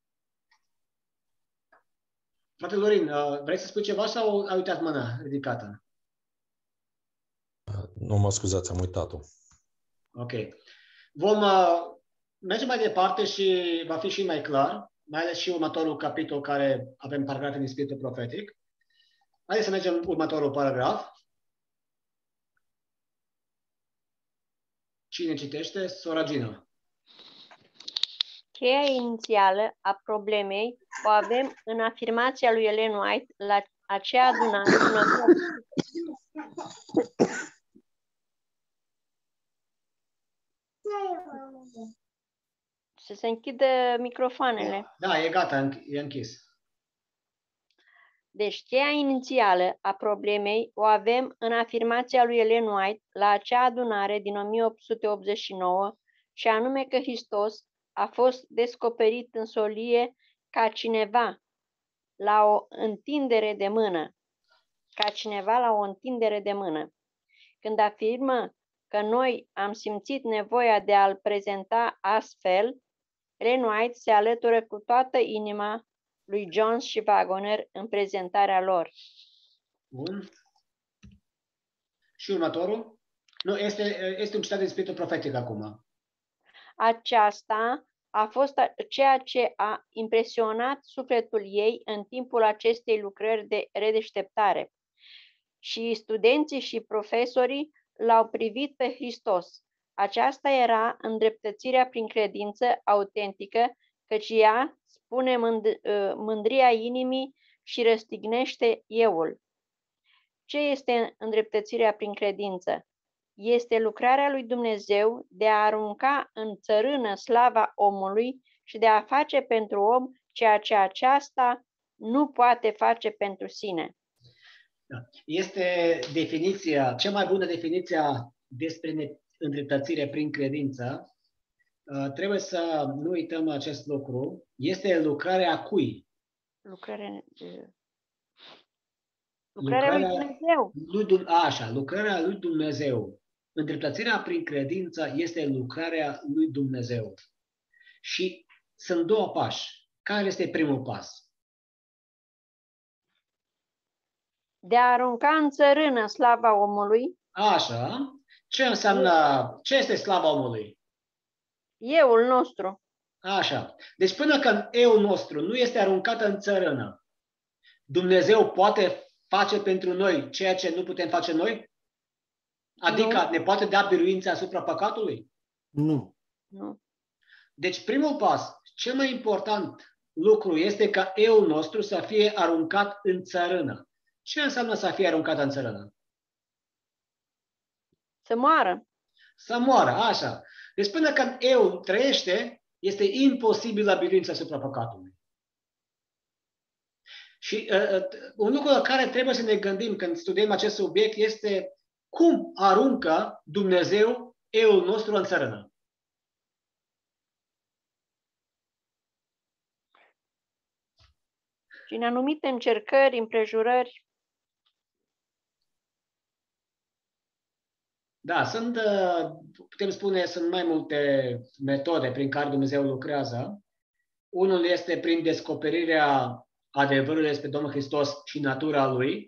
Frate Lorin, vrei să spui ceva sau ai uitat mâna ridicată? Nu mă scuzați, am uitat-o. Ok. Vom uh, merge mai departe și va fi și mai clar, mai ales și următorul capitol care avem paragraf în spiritul profetic. Haideți să mergem următorul paragraf. Cine citește? Sora Gina. Cheia inițială a problemei o avem în afirmația lui Ellen White la acea adunare. Să se închidă microfoanele. Da, e gata, e închis. Deci, cheia inițială a problemei o avem în afirmația lui Ellen White la acea adunare din o mie opt sute optzeci și nouă, și anume că Hristos a fost descoperit în solie ca cineva la o întindere de mână. Ca cineva la o întindere de mână. Când afirmă că noi am simțit nevoia de a-l prezenta astfel, Ellen White se alătură cu toată inima lui Jones și Waggoner în prezentarea lor. Bun. Și următorul? Nu, este, este un citat din spiritul profetic acum. Aceasta a fost ceea ce a impresionat sufletul ei în timpul acestei lucrări de redeșteptare. Și studenții și profesorii l-au privit pe Hristos. Aceasta era îndreptățirea prin credință autentică, căci ea spune mând- mândria inimii și răstignește euul. Ce este îndreptățirea prin credință? Este lucrarea lui Dumnezeu de a arunca în țărână slava omului și de a face pentru om ceea ce aceasta nu poate face pentru sine. Este definiția, cea mai bună definiție despre îndreptățire prin credință. Trebuie să nu uităm acest lucru. Este lucrarea cui? Lucrarea, lucrarea lui Dumnezeu. Lui, așa, lucrarea lui Dumnezeu. Îndreptățirea prin credință este lucrarea lui Dumnezeu. Și sunt două pași. Care este primul pas? De a arunca în țărână slava omului. Așa. Ce înseamnă, ce este slava omului? Euul nostru. Așa. Deci până când eu nostru nu este aruncat în țărână, Dumnezeu poate face pentru noi ceea ce nu putem face noi? Adică Nu. ne poate da biruința asupra păcatului? Nu. Nu. Deci primul pas, cel mai important lucru este ca eu nostru să fie aruncat în țărână. Ce înseamnă să fie aruncat în țărână? Să moară. Să moară, așa. Deci până când eu trăiește, este imposibilă biruința asupra păcatului. Și uh, un lucru la care trebuie să ne gândim când studiem acest subiect este cum aruncă Dumnezeu eu nostru în țărână. Prin anumite încercări, împrejurări. Da, sunt, putem spune, sunt mai multe metode prin care Dumnezeu lucrează. Unul este prin descoperirea adevărului despre Domnul Hristos și natura Lui.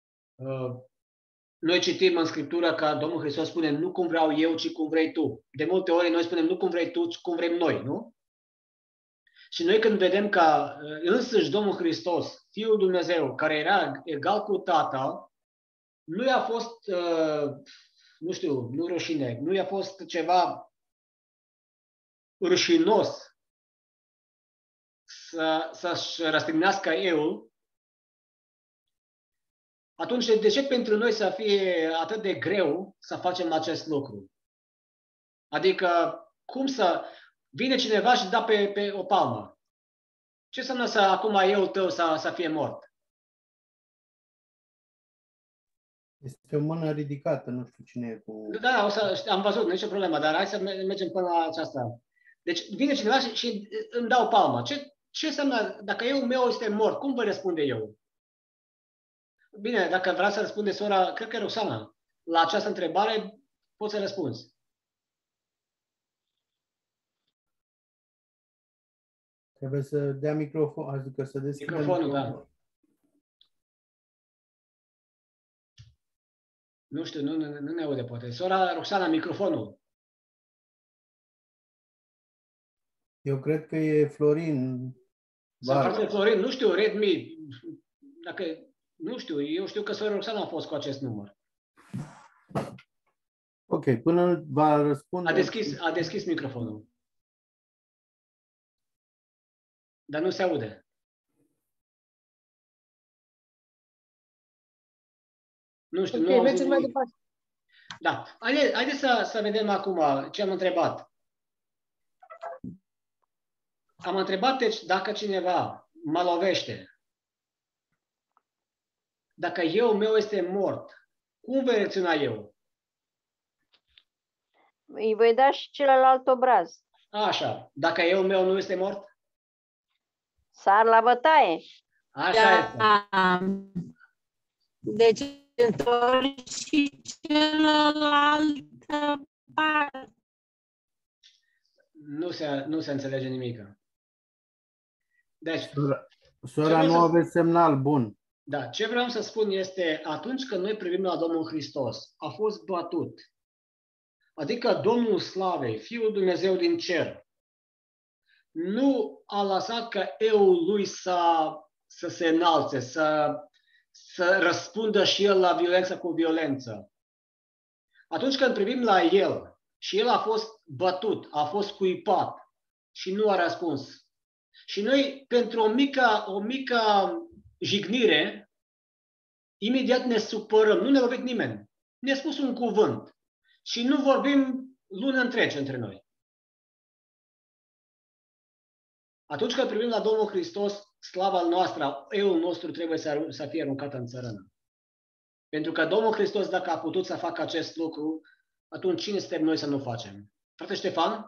Noi citim în Scriptură că Domnul Hristos spune nu cum vreau eu, ci cum vrei tu. De multe ori noi spunem nu cum vrei tu, ci cum vrem noi, nu? Și noi când vedem că însuși Domnul Hristos, Fiul Dumnezeu, care era egal cu Tatăl, nu i-a fost, nu știu, nu rușine, nu i-a fost ceva rușinos să, să-și răstignească eu, atunci de ce pentru noi să fie atât de greu să facem acest lucru? Adică cum să vine cineva și da pe, pe o palmă? Ce înseamnă să acum eu tău să, să fie mort? Este o mână ridicată, nu știu cine e cu... Da, o să, am văzut, nicio problemă, dar hai să mergem până la aceasta. Deci vine cineva și, și îmi dau palmă. Ce, ce înseamnă, dacă eu meu este mort, cum vă răspunde eu? Bine, dacă vrea să răspunde sora, cred că e Roxana, la această întrebare poți să răspunzi. Trebuie să dea microfon, adică să deschidă microfonul. microfonul. Da. Nu știu, nu, nu, nu ne aude poate. Sora Roxana, microfonul. Eu cred că e Florin. Sau frate Florin, nu știu, Redmi. Dacă, nu știu, eu știu că sora Roxana a fost cu acest număr. Ok, până va răspunde... A deschis, a deschis microfonul. Dar nu se aude. Nu știu, okay, nu mergem mai departe. Da. Haideți haide să, să vedem acum ce am întrebat. Am întrebat, deci, dacă cineva mă lovește, dacă eu meu este mort, cum voi reacționa eu? Îi voi da și celălalt obraz. Așa. Dacă eu meu nu este mort? Sar la bătaie. Așa Da. este. Deci întorci și celălalt parte. Nu se, nu se înțelege nimic. Deci, Sora, sora nu să... aveți semnal bun. Da, ce vreau să spun este, atunci când noi privim la Domnul Hristos, a fost bătut. Adică Domnul Slavei, Fiul Dumnezeu din cer, nu a lăsat ca eul lui să, să se înalțe, să, să răspundă și el la violență cu violență. Atunci când privim la el și el a fost bătut, a fost cuipat și nu a răspuns. Și noi, pentru o mică, o mică jignire, imediat ne supărăm, nu ne lovit nimeni. Ne-a spus un cuvânt și nu vorbim luni întregi între noi. Atunci când privim la Domnul Hristos, slava noastră, eul nostru trebuie să, să fie aruncat în țărână. Pentru că Domnul Hristos, dacă a putut să facă acest lucru, atunci cine suntem noi să nu facem? Frate Ștefan?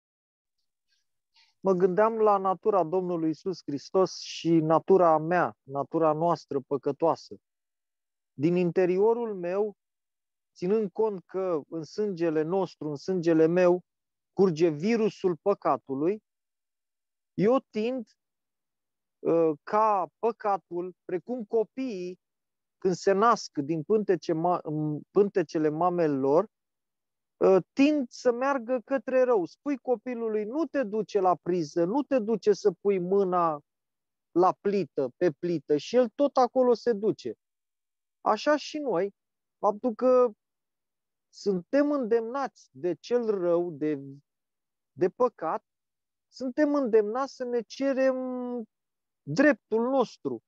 Mă gândeam la natura Domnului Iisus Hristos și natura mea, natura noastră păcătoasă. Din interiorul meu, ținând cont că în sângele nostru, în sângele meu, curge virusul păcatului, eu tind uh, ca păcatul, precum copiii, când se nasc din pântece ma- pântecele mamelor, tind să meargă către rău. Spui copilului, nu te duce la priză, nu te duce să pui mâna la plită, pe plită, și el tot acolo se duce. Așa și noi, faptul că suntem îndemnați de cel rău, de, de păcat, suntem îndemnați să ne cerem dreptul nostru.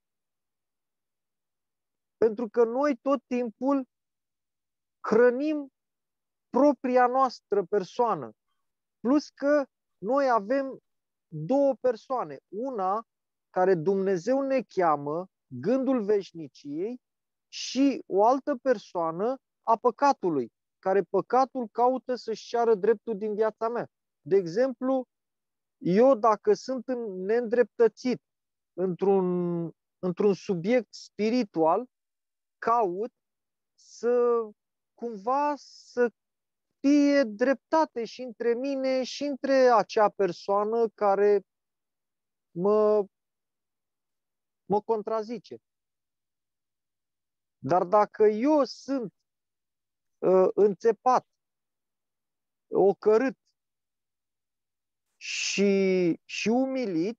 Pentru că noi tot timpul hrănim propria noastră persoană. Plus că noi avem două persoane. Una care Dumnezeu ne cheamă, gândul veșniciei, și o altă persoană a păcatului, care păcatul caută să-și ceară dreptul din viața mea. De exemplu, eu dacă sunt neîndreptățit într-un, într-un subiect spiritual, caut să cumva să fie dreptate și între mine și între acea persoană care mă, mă contrazice. Dar dacă eu sunt uh, înțepat, ocărât și, și umilit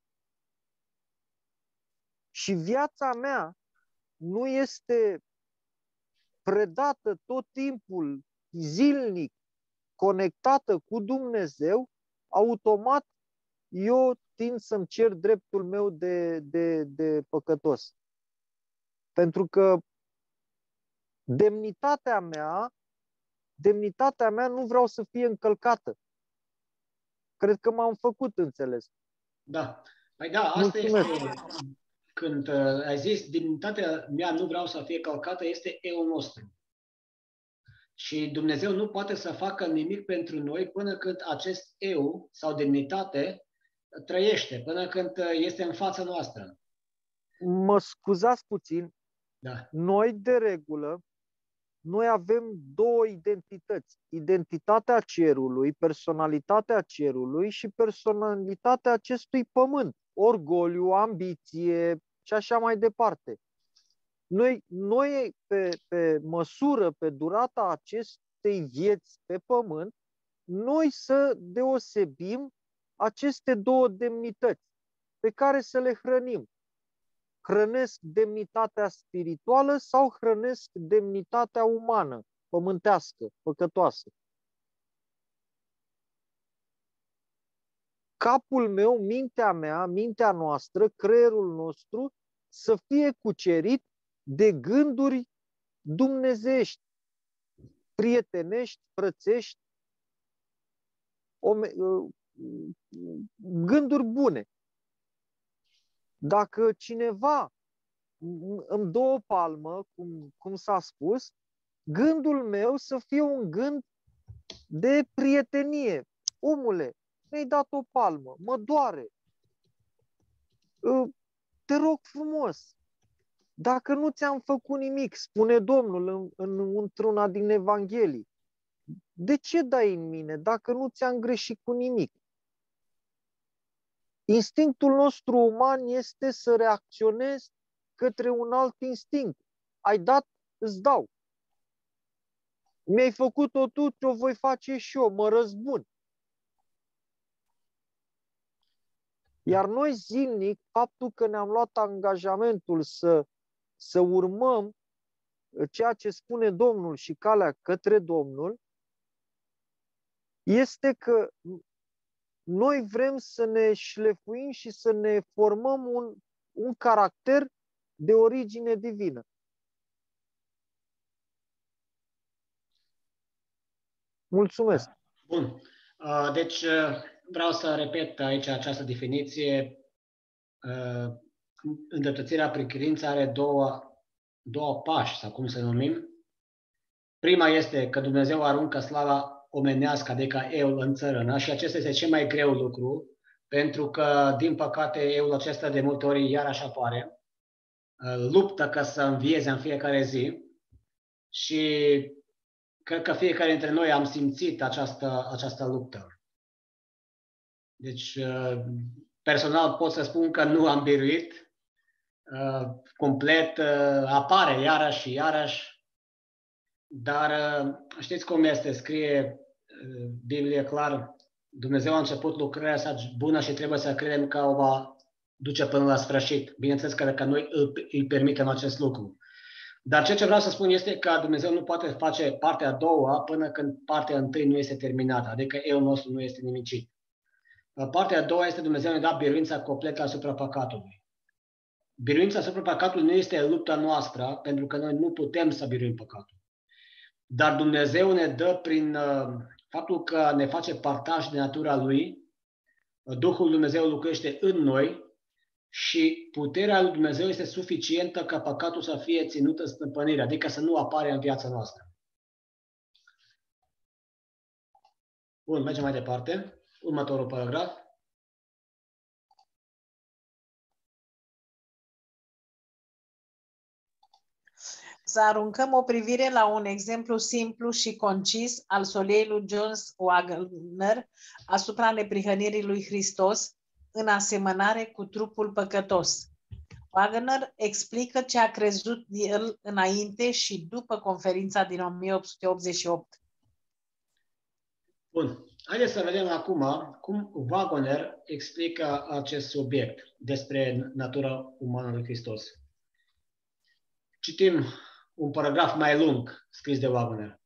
și viața mea nu este predată tot timpul, zilnic, conectată cu Dumnezeu, automat eu tind să-mi cer dreptul meu de, de, de păcătos. Pentru că demnitatea mea, demnitatea mea nu vreau să fie încălcată. Cred că m-am făcut înțeles. Da. Păi da, asta Mulțumesc. este, când uh, ai zis, demnitatea mea nu vreau să fie călcată, este eu nostru. Și Dumnezeu nu poate să facă nimic pentru noi până când acest eu sau demnitate trăiește, până când este în fața noastră. Mă scuzați puțin. Da. Noi, de regulă, noi avem două identități. Identitatea cerului, personalitatea cerului și personalitatea acestui pământ. Orgoliu, ambiție și așa mai departe. Noi, noi pe, pe măsură, pe durata acestei vieți pe pământ, noi să deosebim aceste două demnități pe care să le hrănim. Hrănesc demnitatea spirituală sau hrănesc demnitatea umană, pământească, păcătoasă. Capul meu, mintea mea, mintea noastră, creierul nostru să fie cucerit de gânduri dumnezeiești, prietenești, frățești, gânduri bune. Dacă cineva îmi dă o palmă, cum, cum s-a spus, gândul meu să fie un gând de prietenie. Omule, mi-ai dat o palmă, mă doare. Te rog frumos, dacă nu ți-am făcut nimic, spune Domnul în, în, într-una din Evanghelii, de ce dai în mine dacă nu ți-am greșit cu nimic? Instinctul nostru uman este să reacționezi către un alt instinct. Ai dat, îți dau. Mi-ai făcut-o tu, ce-o voi face și eu, mă răzbun. Iar noi zilnic, faptul că ne-am luat angajamentul să, să urmăm ceea ce spune Domnul și calea către Domnul, este că noi vrem să ne șlefuim și să ne formăm un, un caracter de origine divină. Mulțumesc. Bun. Deci vreau să repet aici această definiție. Îndreptățirea prin credință are două, două pași, sau cum să numim. Prima este că Dumnezeu aruncă slava omenească, adică eul în țărână, și acesta este cel mai greu lucru, pentru că, din păcate, eul acesta de multe ori iarăși apare, luptă ca să învieze în fiecare zi și cred că fiecare dintre noi am simțit această, această luptă. Deci, personal pot să spun că nu am biruit, complet apare iarăși și iarăși, Dar știți cum este, scrie Biblie clar, Dumnezeu a început lucrarea sa bună și trebuie să credem că o va duce până la sfârșit. Bineînțeles că dacă noi îi permitem acest lucru. Dar ceea ce vreau să spun este că Dumnezeu nu poate face partea a doua până când partea întâi nu este terminată, adică eu nostru nu este nimicit. Partea a doua este Dumnezeu ne da biruința completă asupra păcatului. Biruința asupra păcatului nu este lupta noastră, pentru că noi nu putem să biruim păcatul. Dar Dumnezeu ne dă prin uh, faptul că ne face partaj de natura Lui, Duhul Dumnezeu lucrește în noi și puterea lui Dumnezeu este suficientă ca păcatul să fie ținut în stăpânire, adică să nu apare în viața noastră. Bun, mergem mai departe. Următorul paragraf. Să aruncăm o privire la un exemplu simplu și concis al soliei lui John Wagner asupra neprihănirii lui Hristos în asemănare cu trupul păcătos. Wagner explică ce a crezut el înainte și după conferința din o mie opt sute optzeci și opt. Bun. Haideți să vedem acum cum Wagner explică acest subiect despre natura umană lui Hristos. Citim un paragraf mai lung scris de Wagner.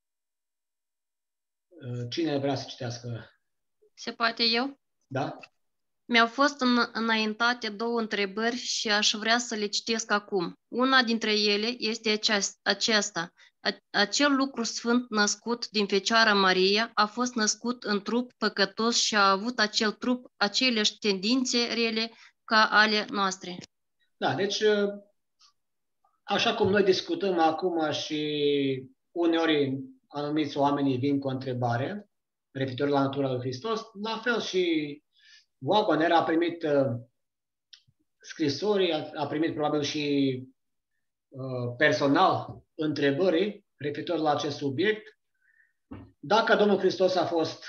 Cine vrea să citească? Se poate eu? Da? Mi-au fost în, înaintate două întrebări și aș vrea să le citesc acum. Una dintre ele este aceasta. Acel lucru sfânt născut din Fecioara Maria a fost născut în trup păcătos și a avut acel trup aceleași tendințe rele ca ale noastre. Da, deci așa cum noi discutăm acum și uneori anumiți oamenii vin cu o întrebare referitor la natura lui Hristos, la fel și Wagner a primit uh, scrisori, a, a primit probabil și uh, personal întrebări referitor la acest subiect. Dacă Domnul Hristos a fost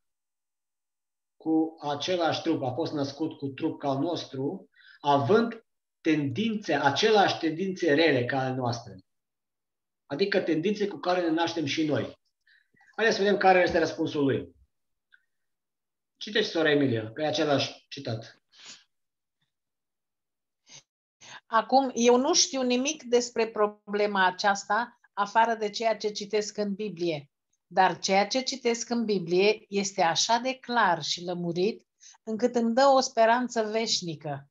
cu același trup, a fost născut cu trup ca al nostru, având tendințe, aceleași tendințe rele ca ale noastre. Adică tendințe cu care ne naștem și noi. Haideți să vedem care este răspunsul lui. Citeți, sora Emilia, că e același citat. Acum, eu nu știu nimic despre problema aceasta, afară de ceea ce citesc în Biblie. Dar ceea ce citesc în Biblie este așa de clar și lămurit, încât îmi dă o speranță veșnică.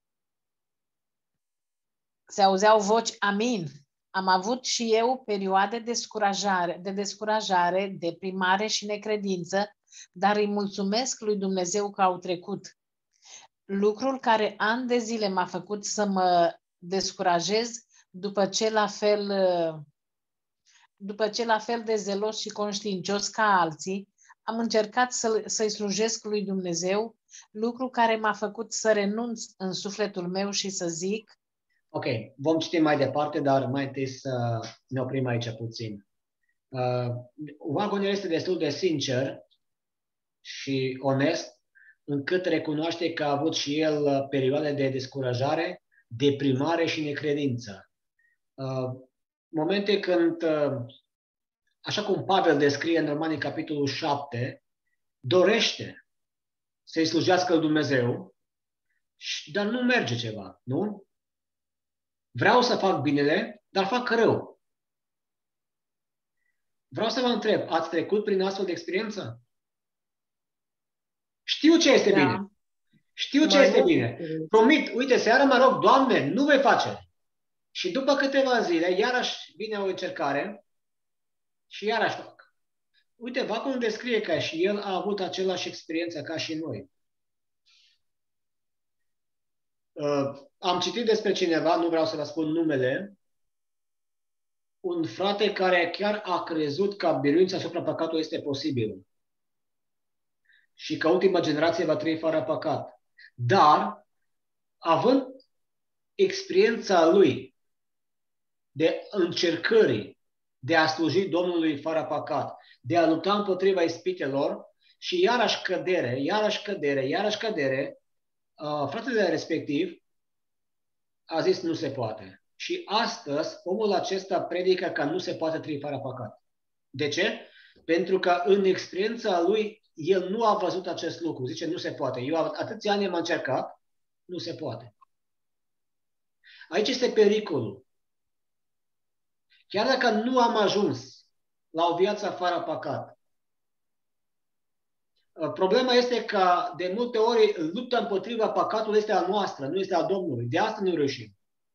Se auzeau voci, amin. Am avut și eu perioade de descurajare, de descurajare, deprimare și necredință, dar îi mulțumesc lui Dumnezeu că au trecut. Lucrul care ani de zile m-a făcut să mă descurajez după ce la fel, după ce la fel de zelos și conștiincios ca alții, am încercat să, să-i slujesc lui Dumnezeu, lucru care m-a făcut să renunț în sufletul meu și să zic. Ok, vom citi mai departe, dar mai întâi să ne oprim aici puțin. Uh, Wagner este destul de sincer și onest, încât recunoaște că a avut și el perioade de descurajare, deprimare și necredință. Uh, momente când, uh, așa cum Pavel descrie în Romani capitolul șapte, dorește să-i slujească lui Dumnezeu, dar nu merge ceva, nu? Vreau să fac binele, dar fac rău. Vreau să vă întreb, ați trecut prin astfel de experiență? Știu ce este da. bine. Știu ce Mai este bine. Promit, uite, seara mă rog, Doamne, nu vei face. Și după câteva zile, iarăși vine o încercare și iarăși fac. Uite, Wagner descrie că și el a avut același experiență ca și noi. Uh, am citit despre cineva, nu vreau să vă spun numele, un frate care chiar a crezut că biruința asupra păcatului este posibilă și că ultima generație va trăi fără păcat. Dar, având experiența lui de încercări de a sluji Domnului fără păcat, de a lupta împotriva ispitelor și iarăși cădere, iarăși cădere, iarăși cădere, uh, fratele respectiv a zis nu se poate. Și astăzi omul acesta predică că nu se poate trăi fără păcat. De ce? Pentru că în experiența lui, el nu a văzut acest lucru. Zice, nu se poate. Eu atâția ani am încercat, nu se poate. Aici este pericolul. Chiar dacă nu am ajuns la o viață fără păcat, problema este că de multe ori lupta împotriva păcatului este a noastră, nu este a Domnului. De asta nu reușim.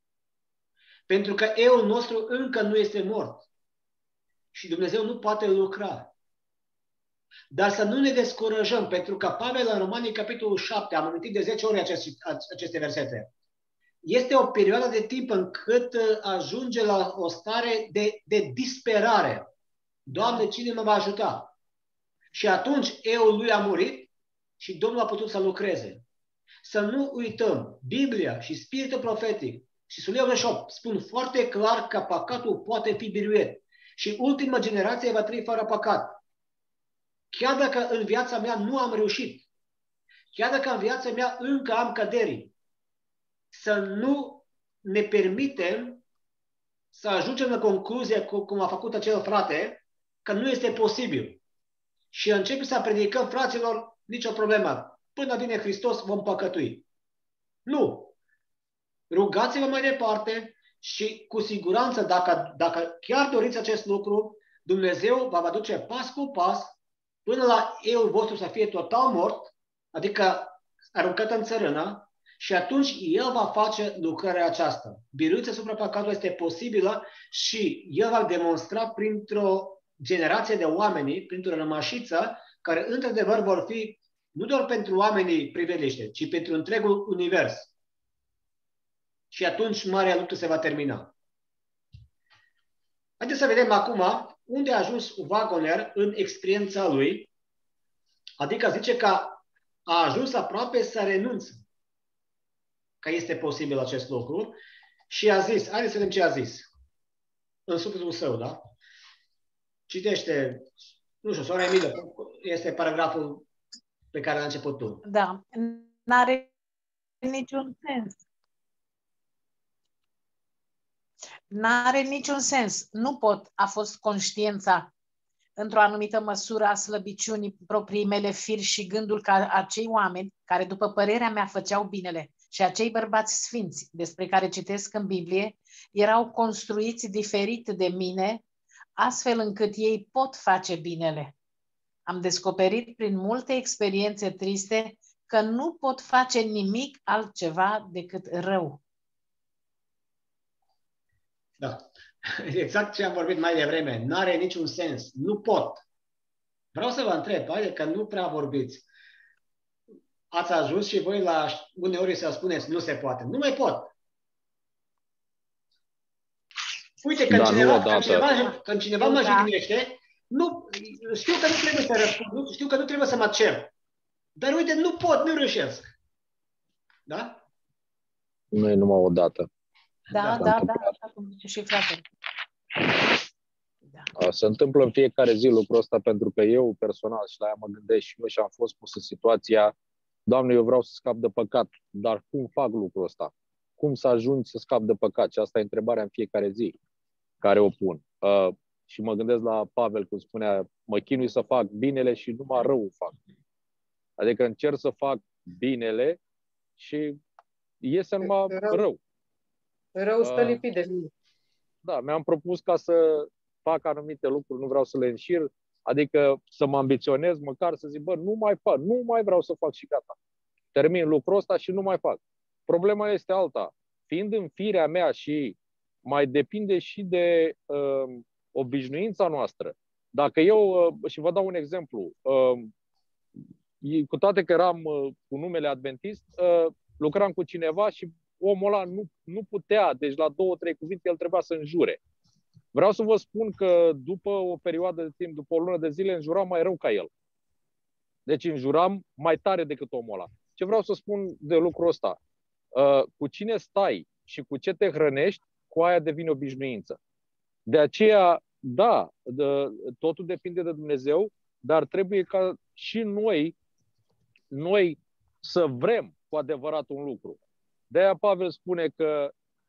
Pentru că eu nostru încă nu este mort. Și Dumnezeu nu poate lucra. Dar să nu ne descurajăm, pentru că Pavel în Romanii, capitolul șapte, am amintit de zece ori aceste, aceste versete. Este o perioadă de timp în cât ajunge la o stare de, de disperare. Doamne, cine mă va ajuta? Și atunci eu lui a murit și Domnul a putut să lucreze. Să nu uităm, Biblia și spiritul profetic și Solia optzeci și opt spun foarte clar că păcatul poate fi biruit. Și ultima generație va trăi fără păcat. Chiar dacă în viața mea nu am reușit, chiar dacă în viața mea încă am căderi, să nu ne permitem să ajungem la concluzie, cum a făcut acel frate, că nu este posibil. Și începem să predicăm, fraților, nicio problemă. Până vine Hristos vom păcătui. Nu! Rugați-vă mai departe și cu siguranță, dacă, dacă chiar doriți acest lucru, Dumnezeu va vă duce pas cu pas până la eu vostru să fie total mort, adică aruncat în țărână, și atunci El va face lucrarea aceasta. Biruința asupra păcatului este posibilă și El va demonstra printr-o generație de oameni, printr-o rămășiță, care într-adevăr vor fi nu doar pentru oamenii priveliște, ci pentru întregul univers. Și atunci marea luptă se va termina. Haideți să vedem acum unde a ajuns Waggoner în experiența lui, adică zice că a ajuns aproape să renunțe, că este posibil acest lucru, și a zis, haideți să vedem ce a zis în sufletul său, da? Citește, nu știu, Sora Emilie, este paragraful pe care l-a început tu. Da, n-are niciun sens. N-are niciun sens. Nu pot, a fost conștiința într-o anumită măsură a slăbiciunii proprii mele firi și gândul că acei oameni care, după părerea mea, făceau binele și acei bărbați sfinți despre care citesc în Biblie erau construiți diferit de mine, astfel încât ei pot face binele. Am descoperit prin multe experiențe triste că nu pot face nimic altceva decât rău. Da. Exact ce am vorbit mai devreme. N-are niciun sens. Nu pot. Vreau să vă întreb, haide că nu prea vorbiți. Ați ajuns și voi la uneori să spuneți nu se poate. Nu mai pot. Uite, când, da, cineva, când cineva, când cineva mă jignește, nu, știu că nu trebuie să răspund, știu că nu trebuie să mă cer. Dar uite, nu pot, nu reușesc. Da? Nu e numai o dată. Da, da, da, da, așa cum zice și fratele. Da. Se întâmplă în fiecare zi lucrul ăsta, pentru că eu personal, și la ea mă gândesc și eu, și am fost pus în situația, Doamne, eu vreau să scap de păcat, dar cum fac lucrul ăsta? Cum să ajung să scap de păcat? Și asta e întrebarea în fiecare zi care o pun. Uh, și mă gândesc la Pavel, cum spunea, mă chinui să fac binele și numai rău fac. Adică încerc să fac binele și iese numai rău. rău. Rău stă lipit de mine. Da, mi-am propus ca să fac anumite lucruri, nu vreau să le înșir, adică să mă ambiționez, măcar să zic, bă, nu mai fac, nu mai vreau să fac și gata. Termin lucrul ăsta și nu mai fac. Problema este alta. Fiind în firea mea și mai depinde și de uh, obișnuința noastră. Dacă eu, uh, și vă dau un exemplu, uh, cu toate că eram uh, cu numele adventist, uh, lucram cu cineva și omul ăla nu, nu putea, deci la două, trei cuvinte el trebuia să înjure. Vreau să vă spun că după o perioadă de timp, după o lună de zile, înjuram mai rău ca el. Deci înjuram mai tare decât omul ăla. Ce vreau să spun de lucrul ăsta? Uh, cu cine stai și cu ce te hrănești, cu aia devine obișnuință. De aceea, da, de, totul depinde de Dumnezeu, dar trebuie ca și noi, noi să vrem cu adevărat un lucru. De-aia Pavel spune că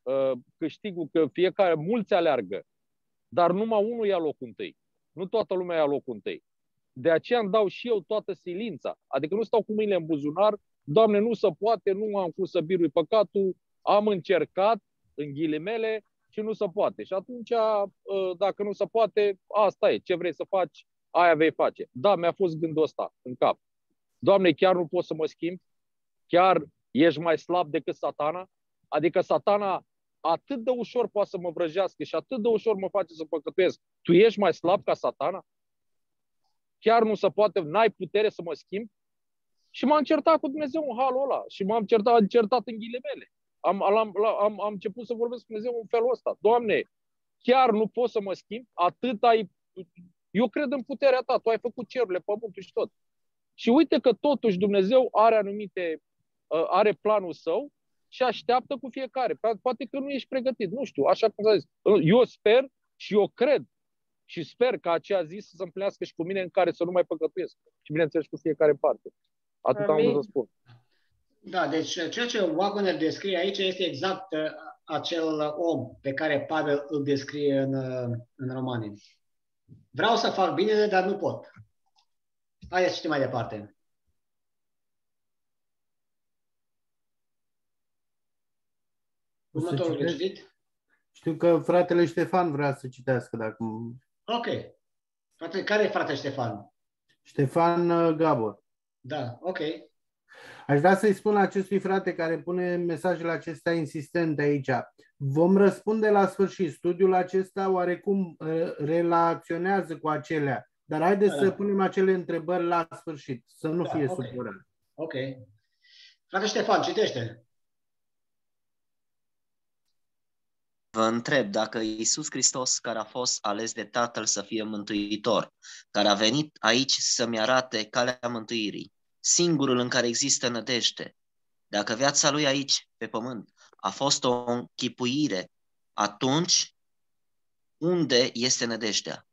câștigul, că fiecare, mulți aleargă, dar numai unul ia locul întâi. Nu toată lumea ia locul întâi. De aceea îmi dau și eu toată silința. Adică nu stau cu mâinile în buzunar, Doamne, nu se poate, nu am cum să birui păcatul, am încercat, în ghilimele, și nu se poate. Și atunci, dacă nu se poate, asta e. Ce vrei să faci, aia vei face. Da, mi-a fost gândul ăsta în cap. Doamne, chiar nu pot să mă schimb? Chiar ești mai slab decât Satana? Adică Satana atât de ușor poate să mă vrăjească și atât de ușor mă face să păcătuiesc. Tu ești mai slab ca Satana? Chiar nu se poate, n-ai putere să mă schimb? Și m-am certat cu Dumnezeu în halul ăla. Și m-am certat, certat în ghilimele. Am, am, am, am început să vorbesc cu Dumnezeu în felul ăsta. Doamne, chiar nu pot să mă schimb? Atât ai... Eu cred în puterea ta. Tu ai făcut cerurile, pământul și tot. Și uite că totuși Dumnezeu are anumite... are planul său și așteaptă cu fiecare. Poate că nu ești pregătit. Nu știu, așa cum s-a zis. Eu sper și eu cred și sper că aceea zi să se împlinească și cu mine, în care să nu mai păcătuiesc. Și bineînțeles cu fiecare parte. Atât am vrut să spun. Da, deci ceea ce Waggoner descrie aici este exact uh, acel om pe care Pavel îl descrie în, uh, în Romani. Vreau să fac binele, dar nu pot. Haideți să citim mai departe. Următorul de citit. Știu că fratele Ștefan vrea să citească. Dacă... Ok. Frate, care e fratele Ștefan? Ștefan Gabor. Da, ok. Aș vrea să-i spun acestui frate care pune mesajele acestea insistente aici. Vom răspunde la sfârșit. Studiul acesta oarecum relaționează cu acelea. Dar haideți da, să da. punem acele întrebări la sfârșit. Să nu da, fie okay. supărare. Ok. Frate Ștefan, citește. Vă întreb dacă Iisus Hristos, care a fost ales de Tatăl să fie mântuitor, care a venit aici să-mi arate calea mântuirii, singurul în care există nădejde, dacă viața lui aici, pe pământ, a fost o închipuire, atunci unde este nădejdea?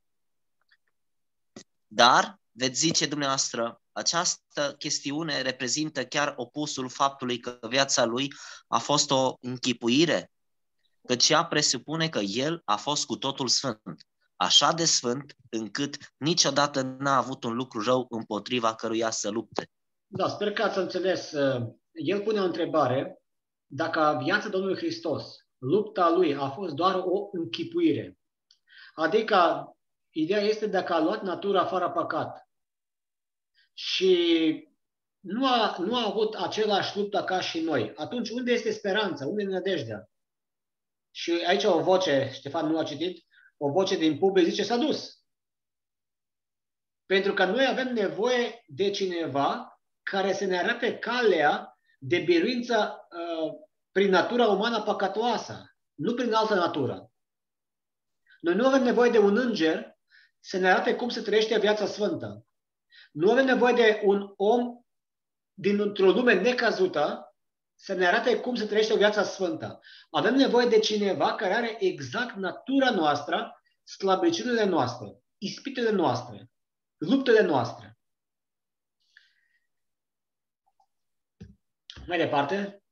Dar, veți zice dumneavoastră, această chestiune reprezintă chiar opusul faptului că viața lui a fost o închipuire, căci ea presupune că el a fost cu totul sfânt, așa de sfânt încât niciodată n-a avut un lucru rău împotriva căruia să lupte. Da, sper că ați înțeles. El pune o întrebare, dacă viața Domnului Hristos, lupta lui a fost doar o închipuire. Adică, ideea este dacă a luat natura fără păcat și nu a, nu a avut același luptă ca și noi, atunci unde este speranța? Unde e nădejdea? Și aici o voce, Ștefan nu a citit, o voce din public zice, s-a dus. Pentru că noi avem nevoie de cineva care să ne arate calea de biruință uh, prin natura umană păcătoasă, nu prin altă natură. Noi nu avem nevoie de un înger să ne arate cum se trăiește viața sfântă. Nu avem nevoie de un om dintr-o lume necăzută să ne arate cum se trăiește o viață sfântă. Avem nevoie de cineva care are exact natura noastră, slăbiciunile noastre, ispitele noastre, luptele noastre. Mai departe.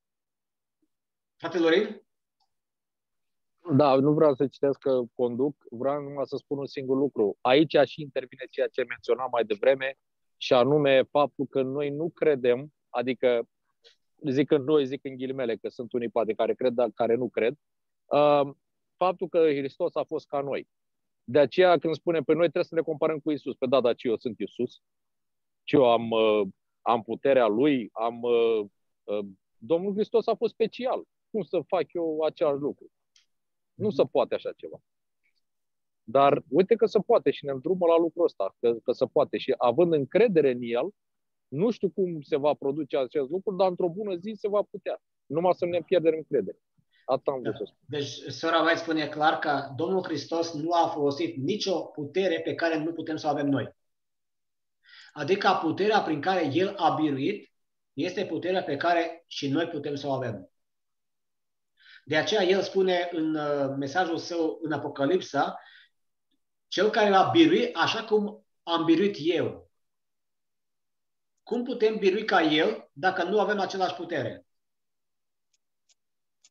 Frate Lorin? Da, nu vreau să citesc că conduc, vreau numai să spun un singur lucru. Aici și intervine ceea ce menționam mai devreme, și anume faptul că noi nu credem, adică zic în noi, zic în ghilimele, că sunt unii poate care cred, dar care nu cred, uh, faptul că Hristos a fost ca noi. De aceea când spunem pe noi trebuie să ne comparăm cu Iisus. Pe da, dar ce eu sunt Iisus? Ce eu am, uh, am puterea Lui? Am, uh, uh, Domnul Hristos a fost special. Cum să fac eu același lucru? Nu se poate așa ceva. Dar uite că se poate și ne îndrumă la lucrul ăsta, că, că se poate. Și având încredere în El, nu știu cum se va produce acest lucru, dar într-o bună zi se va putea. Numai să ne pierdem încredere. Atât am vrut să spun. Deci, sora White spune clar că Domnul Hristos nu a folosit nicio putere pe care nu putem să o avem noi. Adică puterea prin care El a biruit este puterea pe care și noi putem să o avem. De aceea El spune în mesajul său în Apocalipsa, cel care va birui așa cum am biruit eu. Cum putem birui ca El dacă nu avem același putere?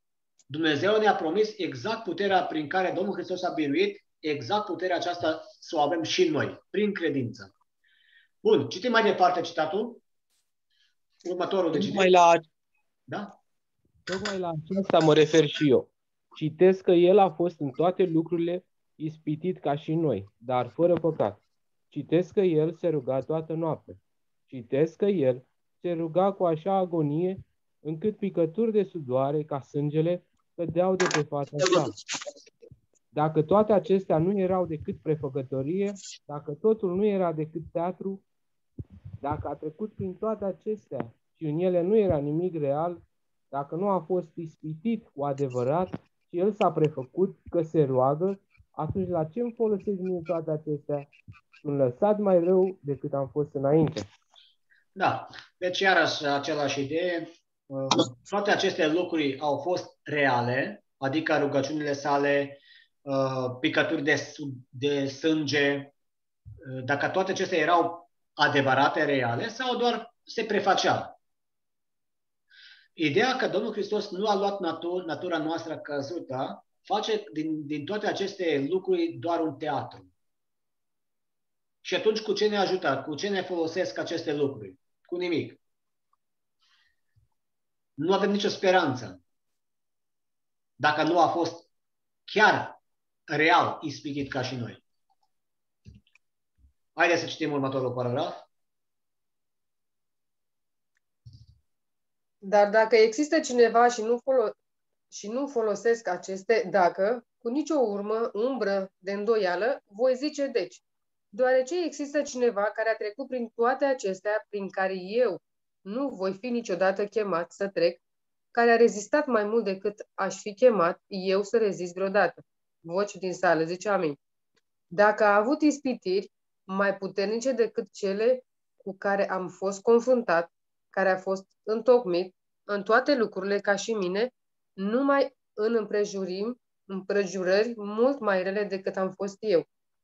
Dumnezeu ne-a promis exact puterea prin care Domnul Hristos a biruit, exact puterea aceasta să o avem și noi, prin credință. Bun, citim mai departe citatul. Următorul de citit. Tocmai la, da? tocmai la aceasta mă refer și eu. Citesc că El a fost în toate lucrurile ispitit ca și noi, dar fără păcat. Citesc că El se ruga toată noaptea. Citesc că El se ruga cu așa agonie, încât picături de sudoare ca sângele cădeau de pe fața sa. Dacă toate acestea nu erau decât prefăcătorie, dacă totul nu era decât teatru, dacă a trecut prin toate acestea și în ele nu era nimic real, dacă nu a fost ispitit cu adevărat și El s-a prefăcut că se roagă, atunci la ce îmi folosesc mie toate acestea? Sunt lăsat mai rău decât am fost înainte. Da, deci iarăși același idee. Toate aceste lucruri au fost reale, adică rugăciunile sale, picături de, de sânge, dacă toate acestea erau adevărate, reale, sau doar se prefăceau. Ideea că Domnul Hristos nu a luat natur, natura noastră căzută face din, din toate aceste lucruri doar un teatru. Și atunci cu ce ne ajută? Cu ce ne folosesc aceste lucruri? Cu nimic. Nu avem nicio speranță. Dacă nu a fost chiar real ispitit ca și noi. Haideți să citim următorul paragraf. Dar dacă există cineva și nu, folo- și nu folosesc aceste dacă, cu nicio urmă, umbră de îndoială, voi zice deci, deoarece există cineva care a trecut prin toate acestea, prin care eu nu voi fi niciodată chemat să trec, care a rezistat mai mult decât aș fi chemat eu să rezist vreodată. Voci din sală, zice amin. Dacă a avut ispitiri mai puternice decât cele cu care am fost confruntat, care a fost întocmit în toate lucrurile ca și mine, numai în împrejurim, împrejurări mult mai rele decât am fost eu.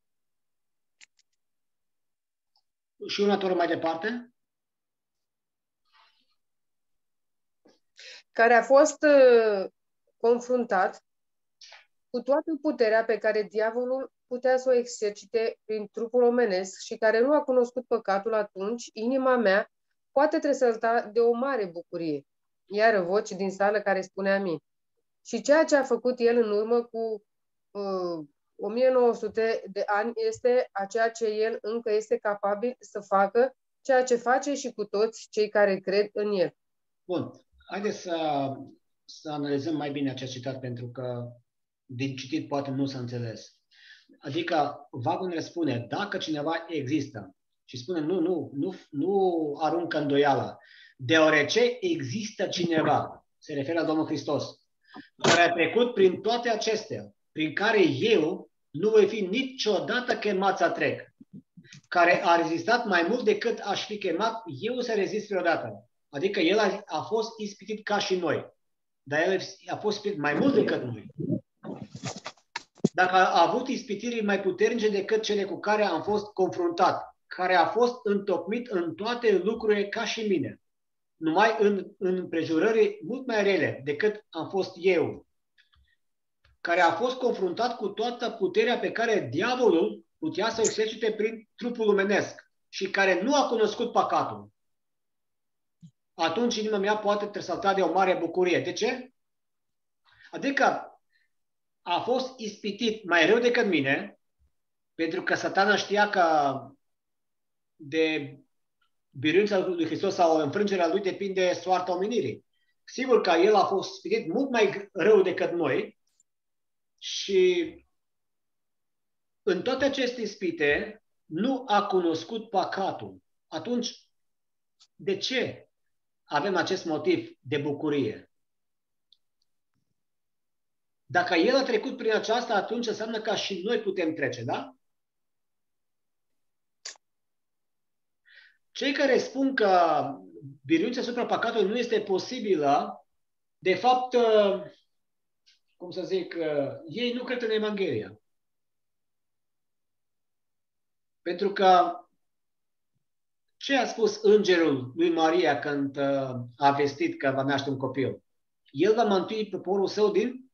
Și următorul mai departe. Care a fost uh, confruntat cu toată puterea pe care diavolul putea să o exercite prin trupul omenesc și care nu a cunoscut păcatul, atunci inima mea poate tresălta de o mare bucurie. Iar voci din sală care spune amin. Și ceea ce a făcut el în urmă cu uh, o mie nouă sute de ani este a ceea ce el încă este capabil să facă, ceea ce face și cu toți cei care cred în el. Bun. Haideți să, să analizăm mai bine acest citat, pentru că din citit poate nu s-a înțeles. Adică Wagner spune, dacă cineva există, și spune nu, nu, nu, nu aruncă îndoiala, deoarece există cineva, se referă la Domnul Hristos, care a trecut prin toate acestea, prin care eu nu voi fi niciodată chemat să trec, care a rezistat mai mult decât aș fi chemat eu să rezist vreodată. Adică el a, a fost ispitit ca și noi, dar el a fost ispitit mai mult decât noi. Dacă a avut ispitiri mai puternice decât cele cu care am fost confruntat, care a fost întocmit în toate lucrurile ca și mine, numai în, în împrejurări mult mai rele decât am fost eu, care a fost confruntat cu toată puterea pe care diavolul putea să o exercite prin trupul omenesc și care nu a cunoscut păcatul, atunci inima mea poate tresalta de o mare bucurie. De ce? Adică a fost ispitit mai rău decât mine, pentru că Satana știa că de biruința lui Hristos sau înfrângerea lui depinde soarta omenirii. Sigur că el a fost ispitit mult mai rău decât noi și în toate aceste ispite nu a cunoscut păcatul. Atunci, de ce avem acest motiv de bucurie? Dacă el a trecut prin aceasta, atunci înseamnă că și noi putem trece, da? Cei care spun că biruința asupra păcatului nu este posibilă, de fapt, cum să zic, ei nu cred în Evanghelia. Pentru că ce a spus îngerul lui Maria când a vestit că va naște un copil? El va mântui poporul său din?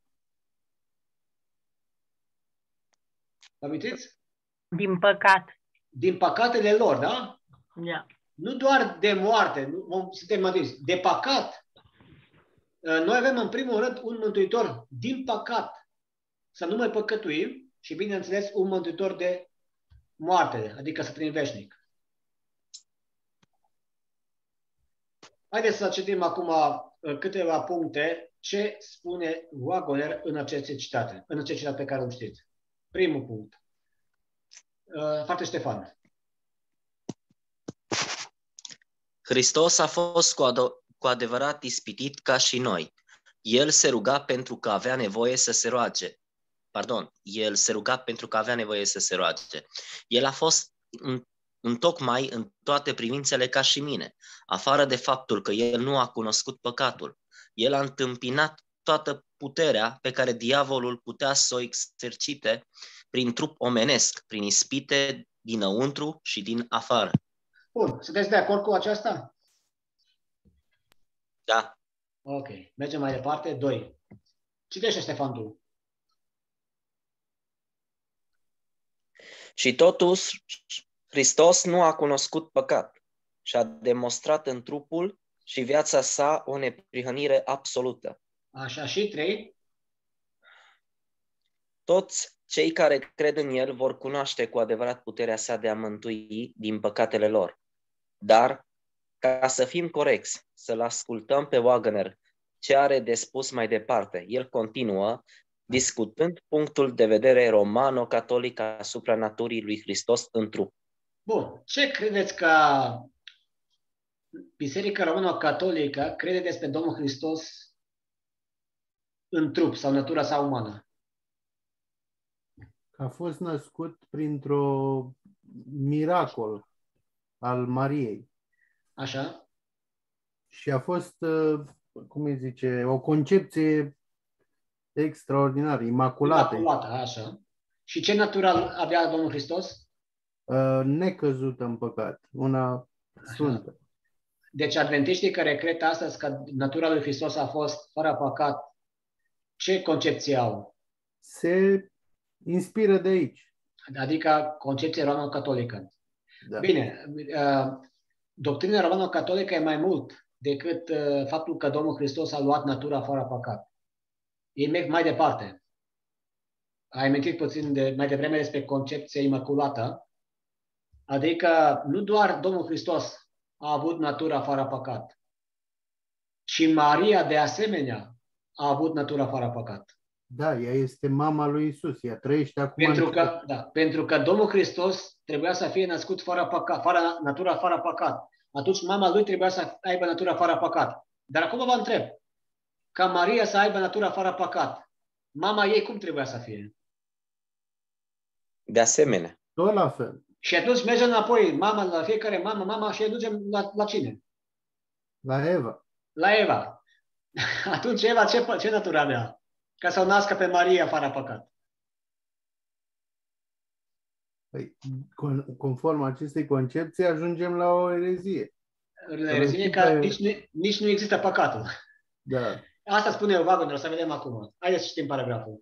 Vă amintiți? Din păcat. Din păcatele lor, da? Da. Nu doar de moarte, nu, suntem mântuiți, de păcat. Noi avem în primul rând un mântuitor din păcat, să nu mai păcătuim și bineînțeles un mântuitor de moarte, adică să trăim veșnic. Haideți să citim acum câteva puncte ce spune Wagoner în aceste citate, în acest citat pe care îl știți. Primul punct. Frate Ștefan. Hristos a fost cu, ad- cu adevărat ispitit ca și noi. El se ruga pentru că avea nevoie să se roage. Pardon, el se ruga pentru că avea nevoie să se roage. El a fost în, întocmai în toate privințele ca și mine, afară de faptul că el nu a cunoscut păcatul. El a întâmpinat toată puterea pe care diavolul putea să o exercite prin trup omenesc, prin ispite dinăuntru și din afară. Bun, sunteți de acord cu aceasta? Da. Ok, mergem mai departe. doi. Citește, Ștefan, tu. Și totuși, Hristos nu a cunoscut păcat și a demonstrat în trupul și viața sa o neprihănire absolută. Așa, și trei. Toți cei care cred în El vor cunoaște cu adevărat puterea sa de a mântui din păcatele lor. Dar, ca să fim corecți, să-l ascultăm pe Wagoner ce are de spus mai departe, el continuă discutând punctul de vedere romano-catolic asupra naturii lui Hristos în trup. Bun. Ce credeți că Biserica Romano-Catolică crede despre Domnul Hristos în trup sau natura sa umană? Că a fost născut printr-o miracol al Mariei. Așa. Și a fost, cum îi zice, o concepție extraordinară, imaculată. Imaculată, așa. Și ce natură avea Domnul Hristos? Necăzută în păcat, una sfântă. Așa. Deci adventiștii care cred astăzi că natura lui Hristos a fost fără păcat, ce concepție au? Se inspiră de aici. Adică concepție romano-catolică. Da. Bine, doctrina romano-catolică e mai mult decât faptul că Domnul Hristos a luat natura fără păcat. Ei merg mai departe. Ai amintit puțin de, mai devreme despre concepția imaculată, adică nu doar Domnul Hristos a avut natura fără păcat, și Maria de asemenea a avut natura fără păcat. Da, ea este mama lui Isus, ea trăiește acum. Pentru că, da, pentru că Domnul Hristos trebuia să fie născut fără păcat, fără natura fără păcat. Atunci mama lui trebuia să aibă natura fără păcat. Dar acum vă întreb, ca Maria să aibă natura fără păcat, mama ei cum trebuia să fie? De asemenea. Tot la fel. Și atunci mergem înapoi, mama, la fiecare mamă, mama, și ducem la, la cine? La Eva. La Eva. Atunci Eva ce, ce natură avea? Ca să o nască pe Maria fără păcat. Păi, conform acestei concepții, ajungem la o erezie. La erezie că nici, nu, nici nu există păcatul. Da. Asta spune Wagoner, o să vedem acum. Haideți să citim paragraful.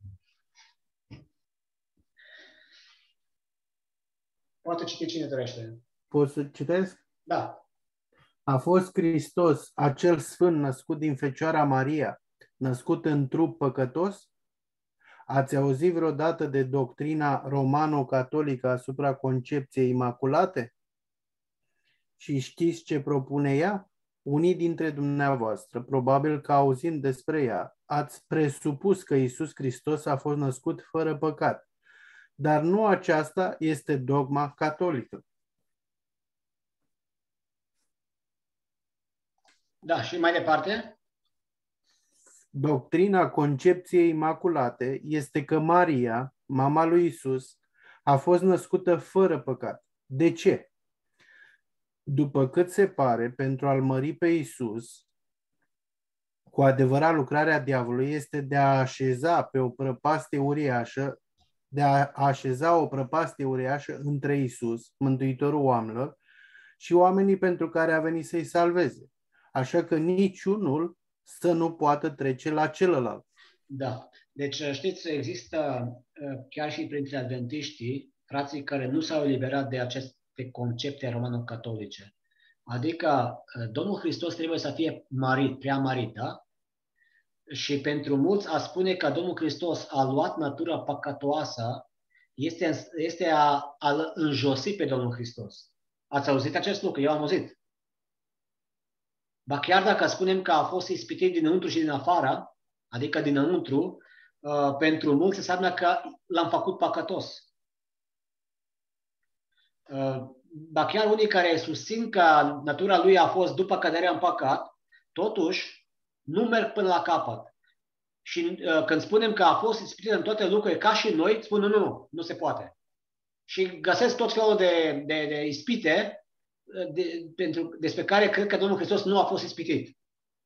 Poate citi cine dorește. Pot să citesc? Da. A fost Hristos, acel sfânt născut din Fecioara Maria, născut în trup păcătos? Ați auzit vreodată de doctrina romano-catolică asupra concepției imaculate? Și știți ce propune ea? Unii dintre dumneavoastră, probabil că auzind despre ea, ați presupus că Iisus Hristos a fost născut fără păcat. Dar nu aceasta este dogma catolică. Da, și mai departe? Doctrina concepției imaculate este că Maria, mama lui Isus, a fost născută fără păcat. De ce? După cât se pare, pentru a-L mări pe Isus, cu adevărat lucrarea diavolului este de a așeza pe o prăpastie uriașă, de a așeza o prăpastie uriașă între Isus, Mântuitorul oamenilor, și oamenii pentru care a venit să-i salveze. Așa că niciunul să nu poată trece la celălalt. Da. Deci, știți, există chiar și printre adventiștii frații care nu s-au eliberat de aceste concepte romano-catolice. Adică Domnul Hristos trebuie să fie marit, prea marit, da? Și pentru mulți a spune că Domnul Hristos a luat natura păcătoasă este, este a, a înjosi pe Domnul Hristos. Ați auzit acest lucru? Eu am auzit. Ba chiar dacă spunem că a fost ispitit dinăuntru și din afară, adică dinăuntru, uh, pentru mulți înseamnă că l-am făcut păcătos. Uh, ba chiar unii care susțin că natura lui a fost după căderea în păcat, totuși nu merg până la capăt. Și uh, când spunem că a fost ispitit în toate lucrurile ca și noi, spun nu, nu, nu, nu se poate. Și găsesc tot felul de, de, de ispite de, pentru, despre care cred că Domnul Hristos nu a fost ispitit.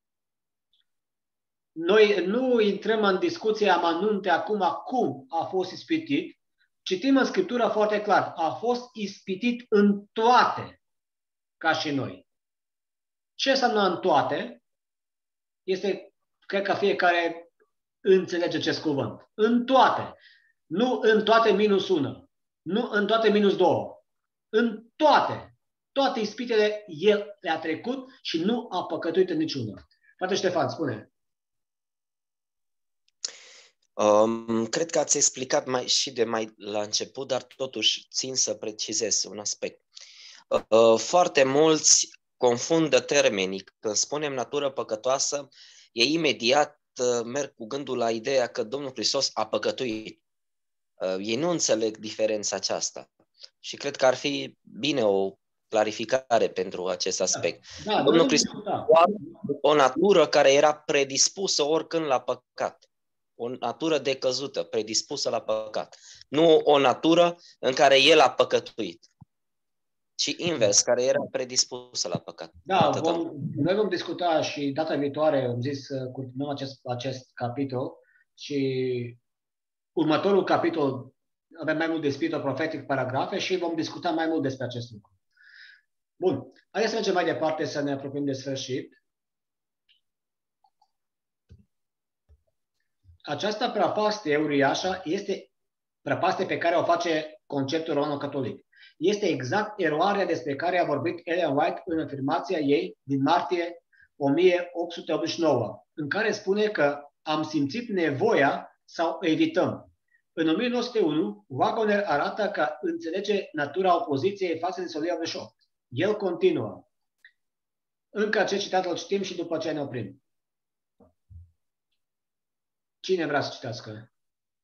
Noi nu intrăm în discuție amănunte acum cum a fost ispitit. Citim în Scriptură foarte clar. A fost ispitit în toate, ca și noi. Ce înseamnă în toate? Este, cred că fiecare înțelege acest cuvânt. În toate. Nu în toate minus una. Nu în toate minus două. În toate. Toate ispitele El le-a trecut și nu a păcătuit în niciuna. Frate Ștefan, spune. Um, cred că ați explicat mai, și de mai la început, dar totuși țin să precizez un aspect. Uh, foarte mulți confundă termenii. Când spunem natură păcătoasă, ei imediat uh, merg cu gândul la ideea că Domnul Hristos a păcătuit. Uh, ei nu înțeleg diferența aceasta. Și cred că ar fi bine o clarificare pentru acest aspect. Da, da, Domnul Hristos da. Are o natură care era predispusă oricând la păcat. O natură decăzută, predispusă la păcat. Nu o natură în care El a păcătuit, ci invers, care era predispusă la păcat. Da, vom, noi vom discuta și data viitoare, am zis să continuăm acest, acest capitol și următorul capitol avem mai mult de spiritul profetic, paragrafe și vom discuta mai mult despre acest lucru. Bun, haideți să mergem mai departe să ne apropiem de sfârșit. Această prăpastie uriașă este prăpastie pe care o face conceptul romano-catolic. Este exact eroarea despre care a vorbit Ellen White în afirmația ei din martie o mie opt sute optzeci și nouă, în care spune că am simțit nevoia să o evităm. În o mie nouă sute unu, Waggoner arată că înțelege natura opoziției față de solia optzeci și opt. El continuă. Încă acest citat îl citim și după aceea ne oprim. Cine vrea să citească?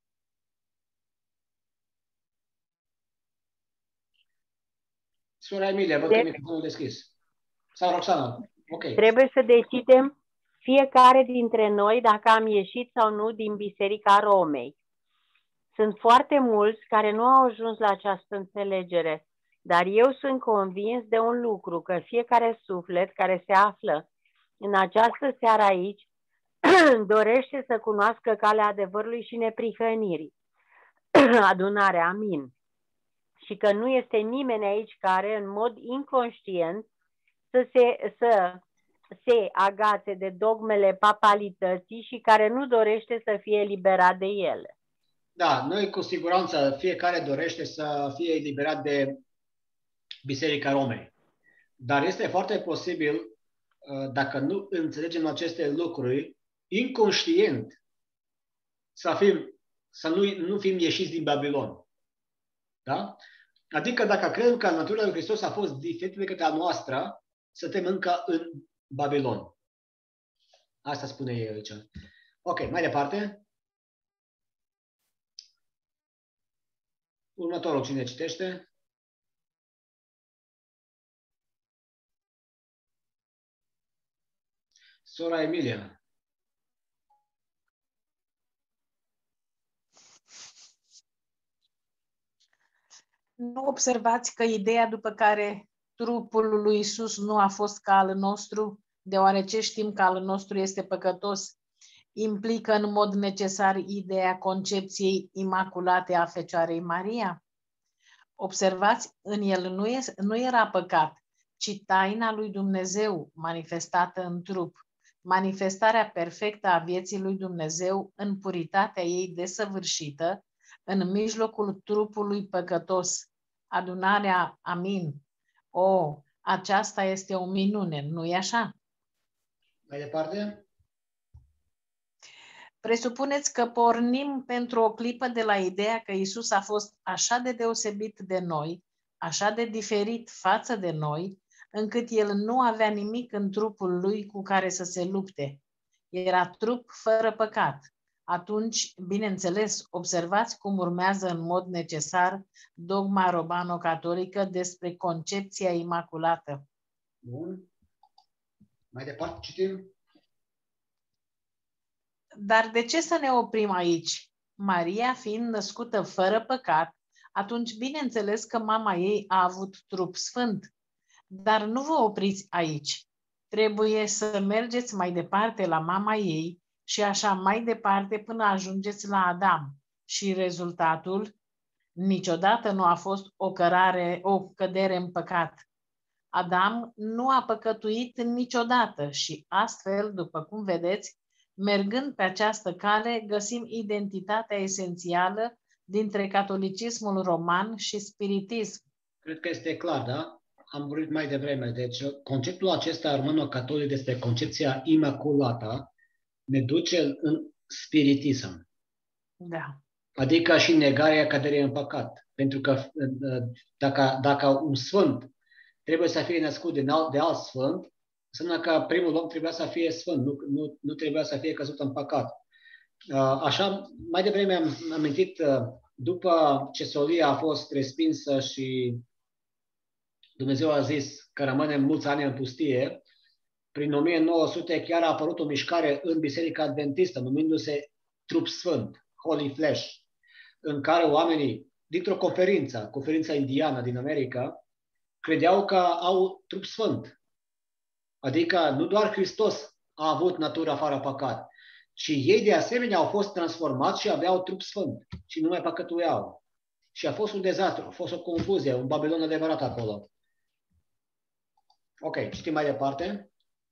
Sora Emilia, văd că microfonul deschis. Sau Roxana? Ok. Trebuie să decidem fiecare dintre noi dacă am ieșit sau nu din Biserica Romei. Sunt foarte mulți care nu au ajuns la această înțelegere, dar eu sunt convins de un lucru, că fiecare suflet care se află în această seară aici dorește să cunoască calea adevărului și neprihănirii. Adunarea, amin. Și că nu este nimeni aici care, în mod inconștient, să se, să se agațe de dogmele papalității și care nu dorește să fie eliberat de ele. Da, noi cu siguranță fiecare dorește să fie eliberat de Biserica Romei. Dar este foarte posibil, dacă nu înțelegem aceste lucruri, inconștient, să, fim, să nu, nu fim ieșiți din Babilon. Da? Adică dacă credem că natura lui Hristos a fost diferită decât a noastră, suntem încă în Babilon. Asta spune el aici. Ok, mai departe. Următorul, cine citește? Sora Emilia. Nu observați că ideea după care trupul lui Isus nu a fost ca al nostru, deoarece știm că al nostru este păcătos, implică în mod necesar ideea concepției imaculate a Fecioarei Maria? Observați, în el nu, e, nu era păcat, ci taina lui Dumnezeu manifestată în trup. manifestarea perfectă a vieții lui Dumnezeu în puritatea ei desăvârșită, în mijlocul trupului păcătos. Adunarea, amin. O, aceasta este o minune, nu-i așa? Mai departe? Presupuneți că pornim pentru o clipă de la ideea că Isus a fost așa de deosebit de noi, așa de diferit față de noi, încât el nu avea nimic în trupul lui cu care să se lupte. Era trup fără păcat. Atunci, bineînțeles, observați cum urmează în mod necesar dogma romano-catolică despre concepția imaculată. Bun. Mai departe citim. Dar de ce să ne oprim aici? Maria fiind născută fără păcat, atunci bineînțeles că mama ei a avut trup sfânt. Dar nu vă opriți aici. Trebuie să mergeți mai departe la mama ei și așa mai departe până ajungeți la Adam. Și rezultatul? Niciodată nu a fost o, cărare, o cădere în păcat. Adam nu a păcătuit niciodată și astfel, după cum vedeți, mergând pe această cale, găsim identitatea esențială dintre catolicismul roman și spiritism. Cred că este clar, da? Am vorbit mai devreme. Deci, conceptul acesta romano-catolic despre concepția imaculată ne duce în spiritism. Da. Adică și negarea căderii în păcat. Pentru că dacă, dacă un sfânt trebuie să fie născut de alt, de alt sfânt, înseamnă că primul om trebuia să fie sfânt, nu, nu, nu trebuia să fie căzut în păcat. Așa, mai devreme am amintit, după ce solia a fost respinsă și Dumnezeu a zis că rămânem mulți ani în pustie, prin o mie nouă sute chiar a apărut o mișcare în Biserica Adventistă, numindu-se Trup Sfânt, Holy Flesh, în care oamenii, dintr-o conferință, conferința indiană din America, credeau că au trup sfânt. Adică nu doar Hristos a avut natură fără păcat, ci ei de asemenea au fost transformați și aveau trup sfânt și nu mai păcătuiau. Și a fost un dezastru, a fost o confuzie, un Babilon adevărat acolo. Ok, citim mai departe.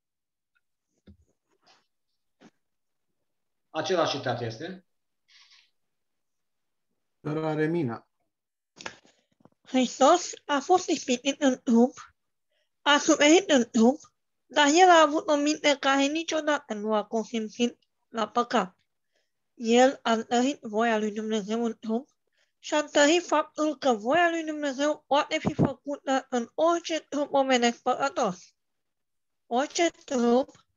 Același citat este. Sora Remina. Hristos a fost ispitit în trup, a suferit în trup, dar el a avut o minte care niciodată nu a consimțit la păcat. El a întărit voia lui Dumnezeu în trup și a întărit faptul că voia lui Dumnezeu poate fi făcută în orice trup omenesc păcătos. Orice trup,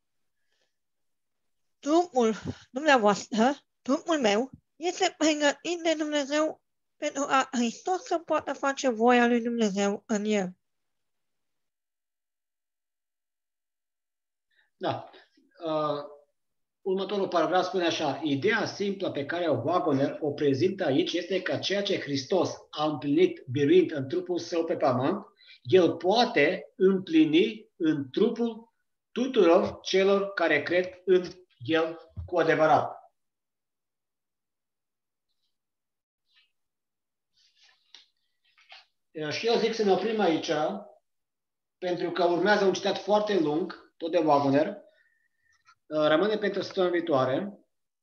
trupul dumneavoastră, trupul meu, este pregătit de Dumnezeu pentru a Hristos să poată face voia lui Dumnezeu în el. Da. Uh, următorul paragraf spune așa. Ideea simplă pe care Waggoner o prezintă aici este că ceea ce Hristos a împlinit biruind în trupul său pe pământ, el poate împlini în trupul tuturor celor care cred în el cu adevărat. Și eu zic să ne oprim aici, pentru că urmează un citat foarte lung, tot de Waggoner. Rămâne pentru săptămâna viitoare.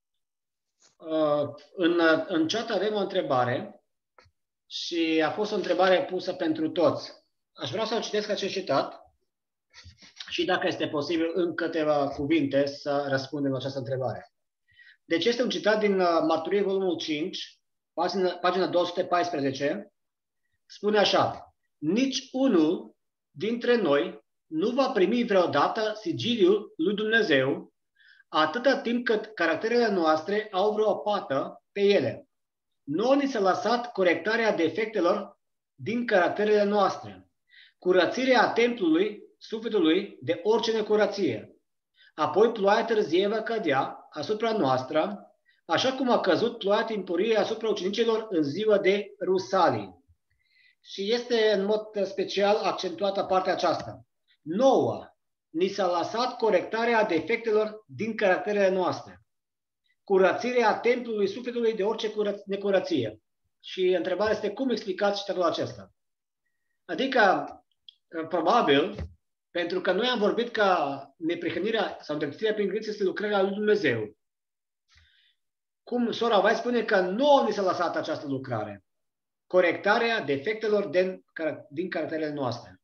În, în chat avem o întrebare și a fost o întrebare pusă pentru toți. Aș vrea să citesc acest citat și dacă este posibil în câteva cuvinte să răspundem la această întrebare. Deci este un citat din Mărturie, volumul cinci, pagina, pagina două sute paisprezece. Spune așa: nici unul dintre noi nu va primi vreodată sigiliul lui Dumnezeu atâta timp cât caracterele noastre au vreo pată pe ele. Nu ni s-a lăsat corectarea defectelor din caracterele noastre, curățirea templului sufletului de orice necurăție. Apoi ploaia târzie va cădea asupra noastră, așa cum a căzut ploaia timpuriei asupra ucenicilor în ziua de Rusalii. Și este în mod special accentuată partea aceasta. Nouă, ni s-a lăsat corectarea defectelor din caracterele noastre, curățirea templului sufletului de orice necurăție. Și întrebarea este: cum explicați citatul acesta? Adică, probabil, Pentru că noi am vorbit că neprihănirea sau îndreptățirea prin credință este lucrarea lui Dumnezeu. Cum sora White spune că nouă ni s-a lăsat această lucrare. Corectarea defectelor din, din caracterele noastre.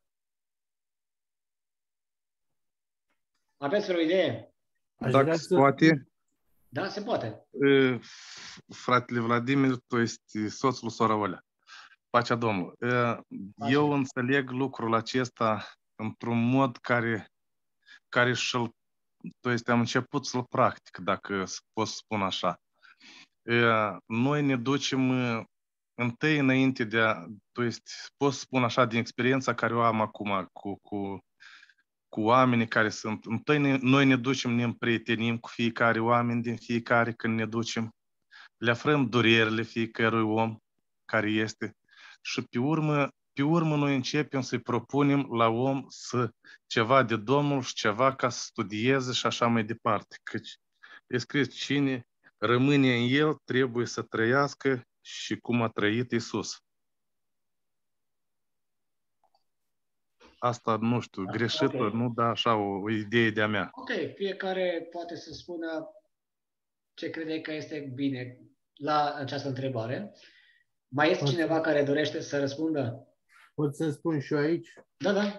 Aveți vreo idee? Dacă se poate? Da, se poate. Fratele Vladimir, tu ești soțul sora Olea. Pacea Domnului. Eu înțeleg lucrul acesta într-un mod care, care și-l, to este am început să-l practic, dacă pot spun așa. Noi ne ducem întâi înainte de a, to este, pot spun așa, din experiența care o am acum cu, cu, cu oamenii care sunt, întâi ne, noi ne ducem, ne împrietenim cu fiecare oameni din fiecare când ne ducem, le aflăm durerile fiecărui om care este și pe urmă, pe urmă noi începem să-i propunem la om să ceva de Domnul și ceva ca să studieze și așa mai departe. Căci e scris, cine rămâne în el trebuie să trăiască și cum a trăit Iisus. Asta, nu știu, greșită, okay. Nu, da, așa o, o idee de-a mea. Ok, fiecare poate să spună ce crede că este bine la această întrebare. Mai este Pot cineva să... care dorește să răspundă? Pot să spun și eu aici? Da, da.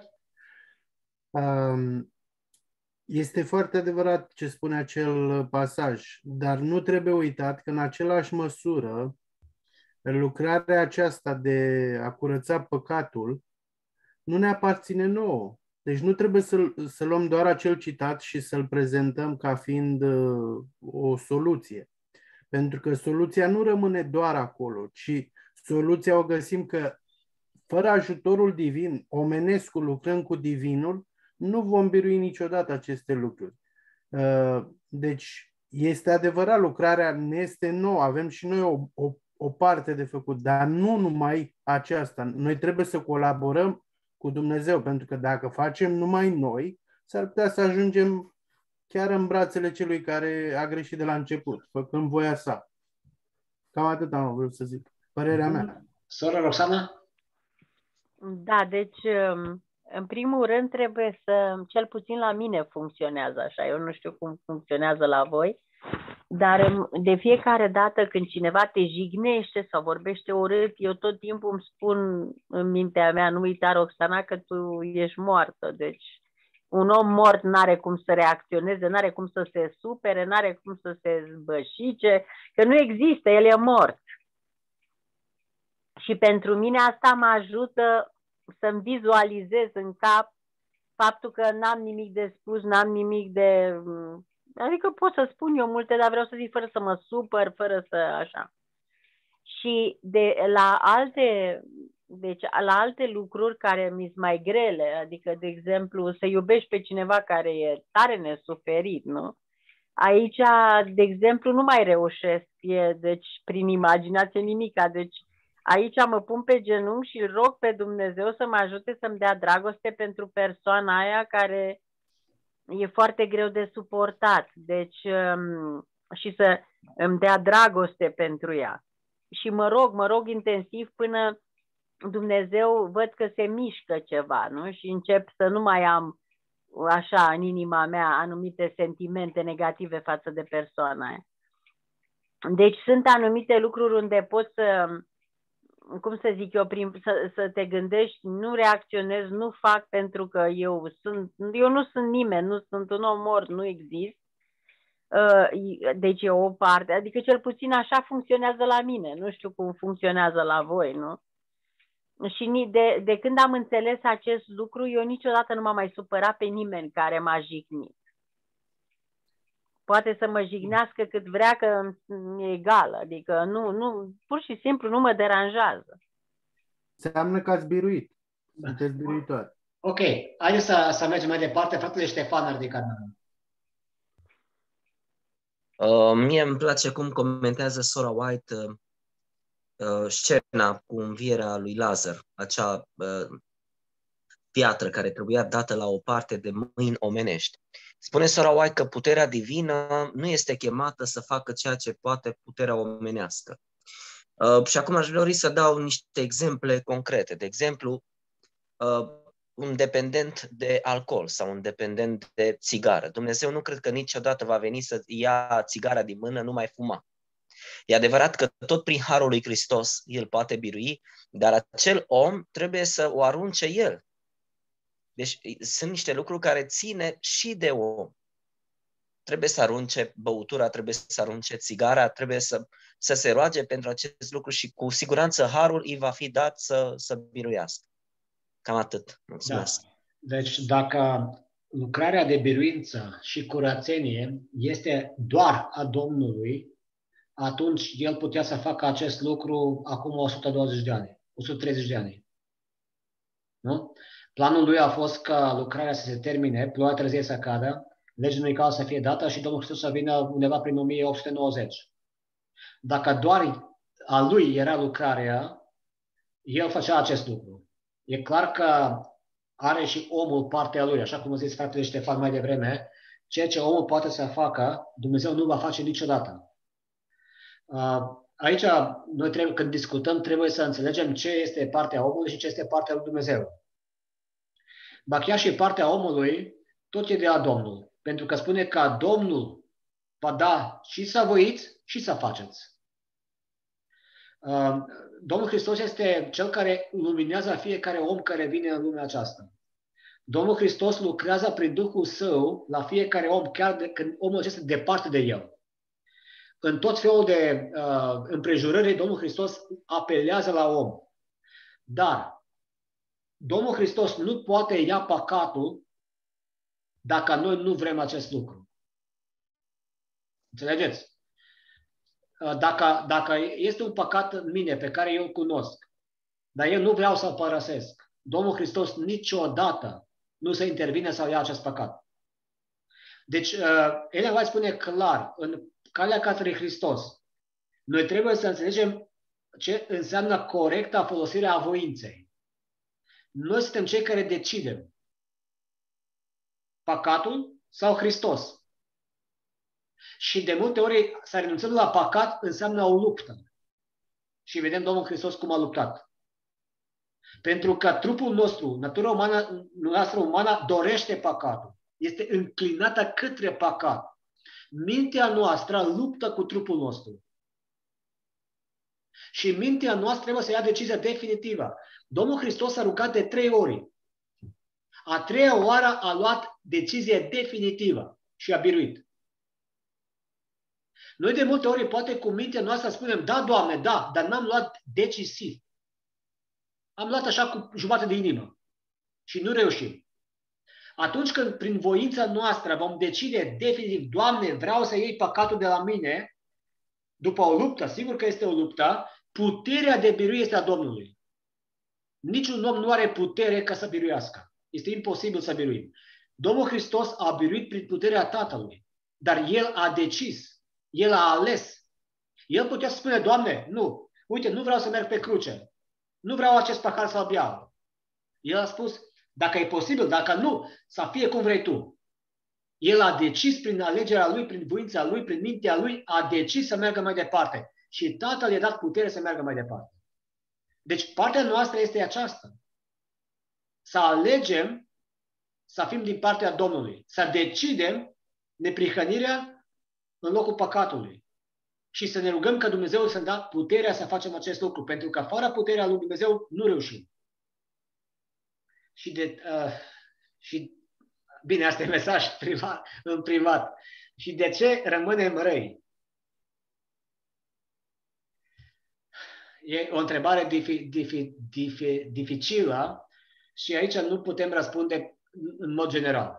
Um, este foarte adevărat ce spune acel pasaj, dar nu trebuie uitat că în același măsură lucrarea aceasta de a curăța păcatul nu ne aparține nouă. Deci nu trebuie să, să luăm doar acel citat și să-l prezentăm ca fiind uh, o soluție. Pentru că soluția nu rămâne doar acolo, ci soluția o găsim că fără ajutorul divin, omenescul lucrând cu divinul, nu vom birui niciodată aceste lucruri. Uh, deci este adevărat, lucrarea ne este nouă, avem și noi o, o, o parte de făcut, dar nu numai aceasta. Noi trebuie să colaborăm cu Dumnezeu, pentru că dacă facem numai noi, s-ar putea să ajungem chiar în brațele celui care a greșit de la început, făcând voia sa. Cam atât am vrut să zic. Părerea mea. Sora Roxana? Da, deci în primul rând trebuie să, cel puțin la mine funcționează așa, eu nu știu cum funcționează la voi, dar de fiecare dată când cineva te jignește sau vorbește urât, eu tot timpul îmi spun în mintea mea, nu uita, Roxana, că tu ești moartă. Deci un om mort n-are cum să reacționeze, n-are cum să se supere, n-are cum să se zbășice, că nu există, el e mort. Și pentru mine asta mă ajută să-mi vizualizez în cap faptul că n-am nimic de spus, n-am nimic de... Adică pot să spun eu multe, dar vreau să zic fără să mă supăr, fără să așa. Și de la alte, deci la alte lucruri care mi-s mai grele, adică, de exemplu, să iubești pe cineva care e tare nesuferit, nu? Aici, de exemplu, nu mai reușesc, e, deci, prin imaginație nimica, deci aici mă pun pe genunchi și rog pe Dumnezeu să mă ajute să-mi dea dragoste pentru persoana aia care e foarte greu de suportat, deci um, și să îmi dea dragoste pentru ea. Și mă rog, mă rog intensiv până Dumnezeu văd că se mișcă ceva, nu? Și încep să nu mai am așa în inima mea anumite sentimente negative față de persoana aia. Deci sunt anumite lucruri unde poți să, cum să zic eu, prin, să, să te gândești, nu reacționez, nu fac pentru că eu sunt, eu nu sunt nimeni, nu sunt un om mort, nu exist. Deci e o parte, adică cel puțin așa funcționează la mine, nu știu cum funcționează la voi, nu? Și de, de când am înțeles acest lucru, eu niciodată nu m-am mai supărat pe nimeni care m-a jignit. Poate să mă jignească cât vrea, că e egal, adică nu, nu, pur și simplu nu mă deranjează. Înseamnă că ați biruit. Sunteți biruitoare. Ok, haideți să, să mergem mai departe. Fratele Ștefan a ridicat mâna. Uh, mie îmi place cum comentează sora White uh, uh, scena cu învierea lui Lazar, acea uh, piatră care trebuia dată la o parte de mâini omenești. Spune sora White că puterea divină nu este chemată să facă ceea ce poate puterea omenească. Uh, și acum aș dori să dau niște exemple concrete. De exemplu, uh, un dependent de alcool sau un dependent de țigară. Dumnezeu nu cred că niciodată va veni să ia țigara din mână, nu mai fuma. E adevărat că tot prin harul lui Hristos el poate birui, dar acel om trebuie să o arunce el. Deci sunt niște lucruri care ține și de om. Trebuie să arunce băutura, trebuie să arunce țigara, trebuie să, să se roage pentru acest lucru și cu siguranță harul îi va fi dat să, să biruiască. Cam atât. Mulțumesc. Da. Deci dacă lucrarea de biruință și curățenie este doar a Domnului, atunci el putea să facă acest lucru acum o sută douăzeci de ani, o sută treizeci de ani. Nu? Planul lui a fost ca lucrarea să se termine, ploaia târzie să cadă, legea unui cal să fie dată și Domnul Hristos să vină undeva prin o mie opt sute nouăzeci. Dacă doar a lui era lucrarea, el făcea acest lucru. E clar că are și omul partea lui, așa cum a zis fratele Ștefan mai devreme, ceea ce omul poate să facă, Dumnezeu nu va face niciodată. Aici, noi trebuie, când discutăm, trebuie să înțelegem ce este partea omului și ce este partea lui Dumnezeu. Ba chiar și partea omului, tot e de la Domnul. Pentru că spune că Domnul va da și să voiți și să faceți. Domnul Hristos este Cel care luminează fiecare om care vine în lumea aceasta. Domnul Hristos lucrează prin Duhul Său la fiecare om, chiar de, când omul acesta este departe de El. În tot felul de uh, împrejurări, Domnul Hristos apelează la om. Dar Domnul Hristos nu poate ia păcatul dacă noi nu vrem acest lucru. Înțelegeți? Dacă, dacă este un păcat în mine pe care eu îl cunosc, dar eu nu vreau să-l părăsesc, Domnul Hristos niciodată nu se intervine să ia acest păcat. Deci, Ellen White spune clar, în calea către Hristos, noi trebuie să înțelegem ce înseamnă corecta folosire a voinței. Noi suntem cei care decidem păcatul sau Hristos. Și de multe ori să renunțăm la păcat înseamnă o luptă. Și vedem Domnul Hristos cum a luptat. Pentru că trupul nostru, natura umană, noastră umană, dorește păcatul. Este înclinată către păcat. Mintea noastră luptă cu trupul nostru. Și mintea noastră trebuie să ia decizia definitivă. Domnul Hristos a rugat de trei ori. A treia oară a luat decizie definitivă și a biruit. Noi de multe ori, poate cu mintea noastră spunem, da, Doamne, da, dar n-am luat decisiv. Am luat așa cu jumătate de inimă și nu reușim. Atunci când prin voința noastră vom decide definitiv, Doamne, vreau să iei păcatul de la mine, după o luptă, sigur că este o luptă, puterea de birui este a Domnului. Niciun om nu are putere ca să biruiască. Este imposibil să biruim. Domnul Hristos a biruit prin puterea Tatălui, dar El a decis. El a ales. El putea să spune, Doamne, nu, uite, nu vreau să merg pe cruce. Nu vreau acest pahar să-l beau. El a spus, dacă e posibil, dacă nu, să fie cum vrei tu. El a decis prin alegerea lui, prin voința lui, prin mintea lui, a decis să meargă mai departe. Și Tatăl i-a dat putere să meargă mai departe. Deci partea noastră este aceasta. Să alegem să fim din partea Domnului. Să decidem neprihănirea în locul păcatului. Și să ne rugăm că Dumnezeu să ne dea puterea să facem acest lucru. Pentru că fără puterea lui Dumnezeu nu reușim. Și, de, uh, și bine, asta e mesaj privat, în privat. Și de ce rămânem răi? E o întrebare difi, difi, difi, dificilă și aici nu putem răspunde în mod general.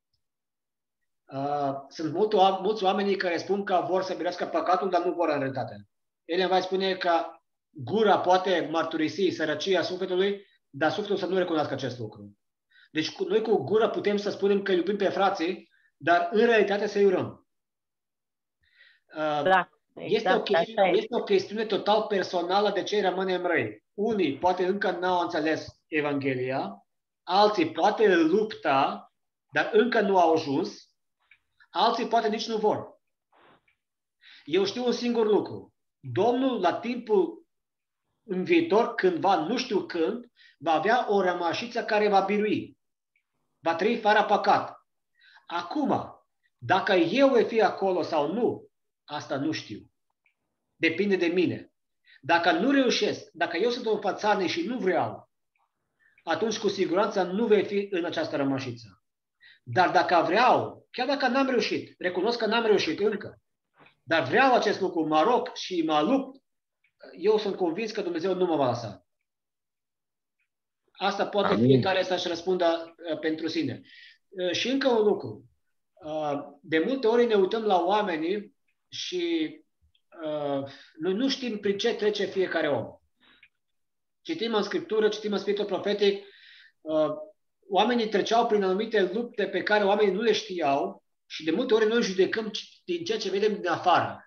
Uh, sunt mult, mulți oameni care spun că vor să biruiască păcatul, dar nu vor în realitate. Ellen White spune că gura poate mărturisi sărăcia sufletului, dar sufletul să nu recunoască acest lucru. Deci noi cu gura putem să spunem că iubim pe frații, dar în realitate să-i urăm. Uh, da, exact, este, o chestiune, este o chestiune total personală de ce rămânem răi. Unii poate încă n-au înțeles Evanghelia, alții poate lupta, dar încă nu au ajuns, alții poate nici nu vor. Eu știu un singur lucru. Domnul, la timpul în viitor, cândva, nu știu când, va avea o rămașiță care va birui. Va trăi fără păcat. Acum, dacă eu voi fi acolo sau nu, asta nu știu. Depinde de mine. Dacă nu reușesc, dacă eu sunt o fățarnic și nu vreau, atunci cu siguranță nu vei fi în această rămășiță. Dar dacă vreau, chiar dacă n-am reușit, recunosc că n-am reușit încă, dar vreau acest lucru, mă rog și mă lupt, eu sunt convins că Dumnezeu nu mă va lăsa. Asta poate Amin. fiecare să-și răspundă uh, pentru sine. Uh, și încă un lucru. Uh, de multe ori ne uităm la oamenii și uh, noi nu știm prin ce trece fiecare om. Citim în Scriptură, citim în Spiritul Profetic, uh, oamenii treceau prin anumite lupte pe care oamenii nu le știau și de multe ori noi judecăm din ceea ce vedem din afară.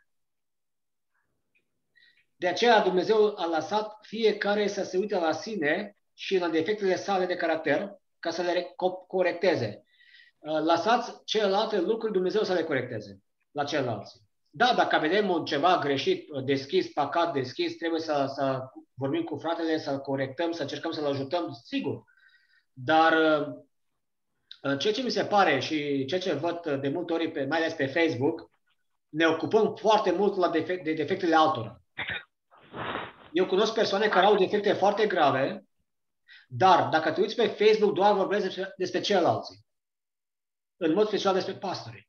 De aceea Dumnezeu a lăsat fiecare să se uite la sine și la defectele sale de caracter ca să le corecteze. Lăsați celelalte lucruri Dumnezeu să le corecteze la ceilalți. Da, dacă vedem un ceva greșit, deschis, păcat deschis, trebuie să, să vorbim cu fratele, să-l corectăm, să încercăm să-l ajutăm, sigur. Dar ceea ce mi se pare și ceea ce văd de multe ori, pe, mai ales pe Facebook, ne ocupăm foarte mult la defect, de defectele altora. Eu cunosc persoane care au defecte foarte grave, dar dacă te uiți pe Facebook, doar vorbesc despre, despre ceilalți. În mod special despre pastori.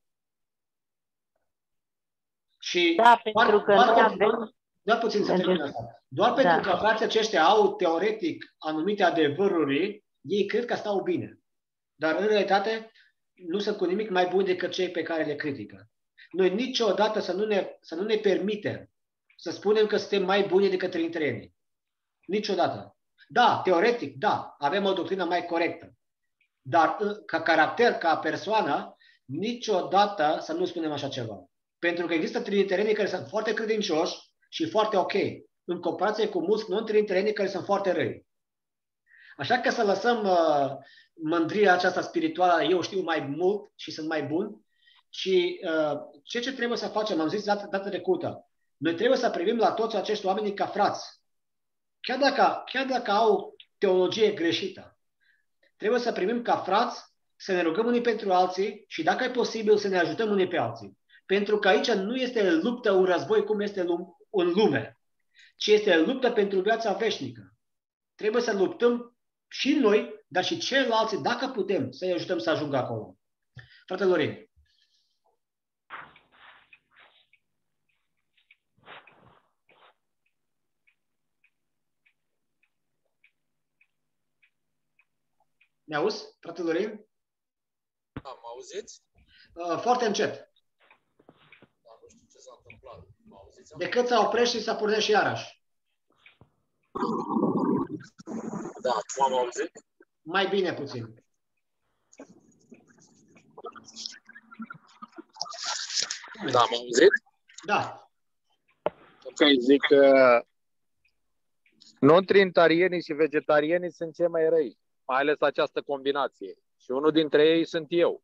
Și da, doar, pentru că doar, noi doar, avem... doar puțin să termin asta. Doar da. pentru că frații aceștia au teoretic anumite adevăruri, ei cred că stau bine. Dar în realitate nu sunt cu nimic mai buni decât cei pe care le critică. Noi niciodată să nu ne, să nu ne permitem să spunem că suntem mai buni decât trinitarienii. Niciodată. Da, teoretic, da, avem o doctrină mai corectă. Dar ca caracter, ca persoană, niciodată să nu spunem așa ceva. Pentru că există trinitarienii care sunt foarte credincioși și foarte ok, în comparație cu mulți non-trinitarienii care sunt foarte răi. Așa că să lăsăm uh, mândria aceasta spirituală, eu știu mai mult și sunt mai bun, și uh, ce ce trebuie să facem, am zis data, data trecută, noi trebuie să privim la toți acești oameni ca frați. Chiar dacă, chiar dacă au teologie greșită, trebuie să primim ca frați, să ne rugăm unii pentru alții și dacă e posibil să ne ajutăm unii pe alții. Pentru că aici nu este luptă, un război cum este în lume, ci este luptă pentru viața veșnică. Trebuie să luptăm și noi, dar și ceilalți, dacă putem, să-i ajutăm să ajungă acolo. Frate Lorin. Ne auzi, frate Lorin? Da, mă auziți? Uh, foarte încet. Da, nu știu ce s-a întâmplat. Mă auziți? Decât să oprești și să pornești iarăși. Da, m-am auzit? Mai bine puțin. Da, m-am auzit? Da. Ok, zic că non-trinitarienii și vegetarienii sunt cei mai răi, mai ales această combinație. Și unul dintre ei sunt eu.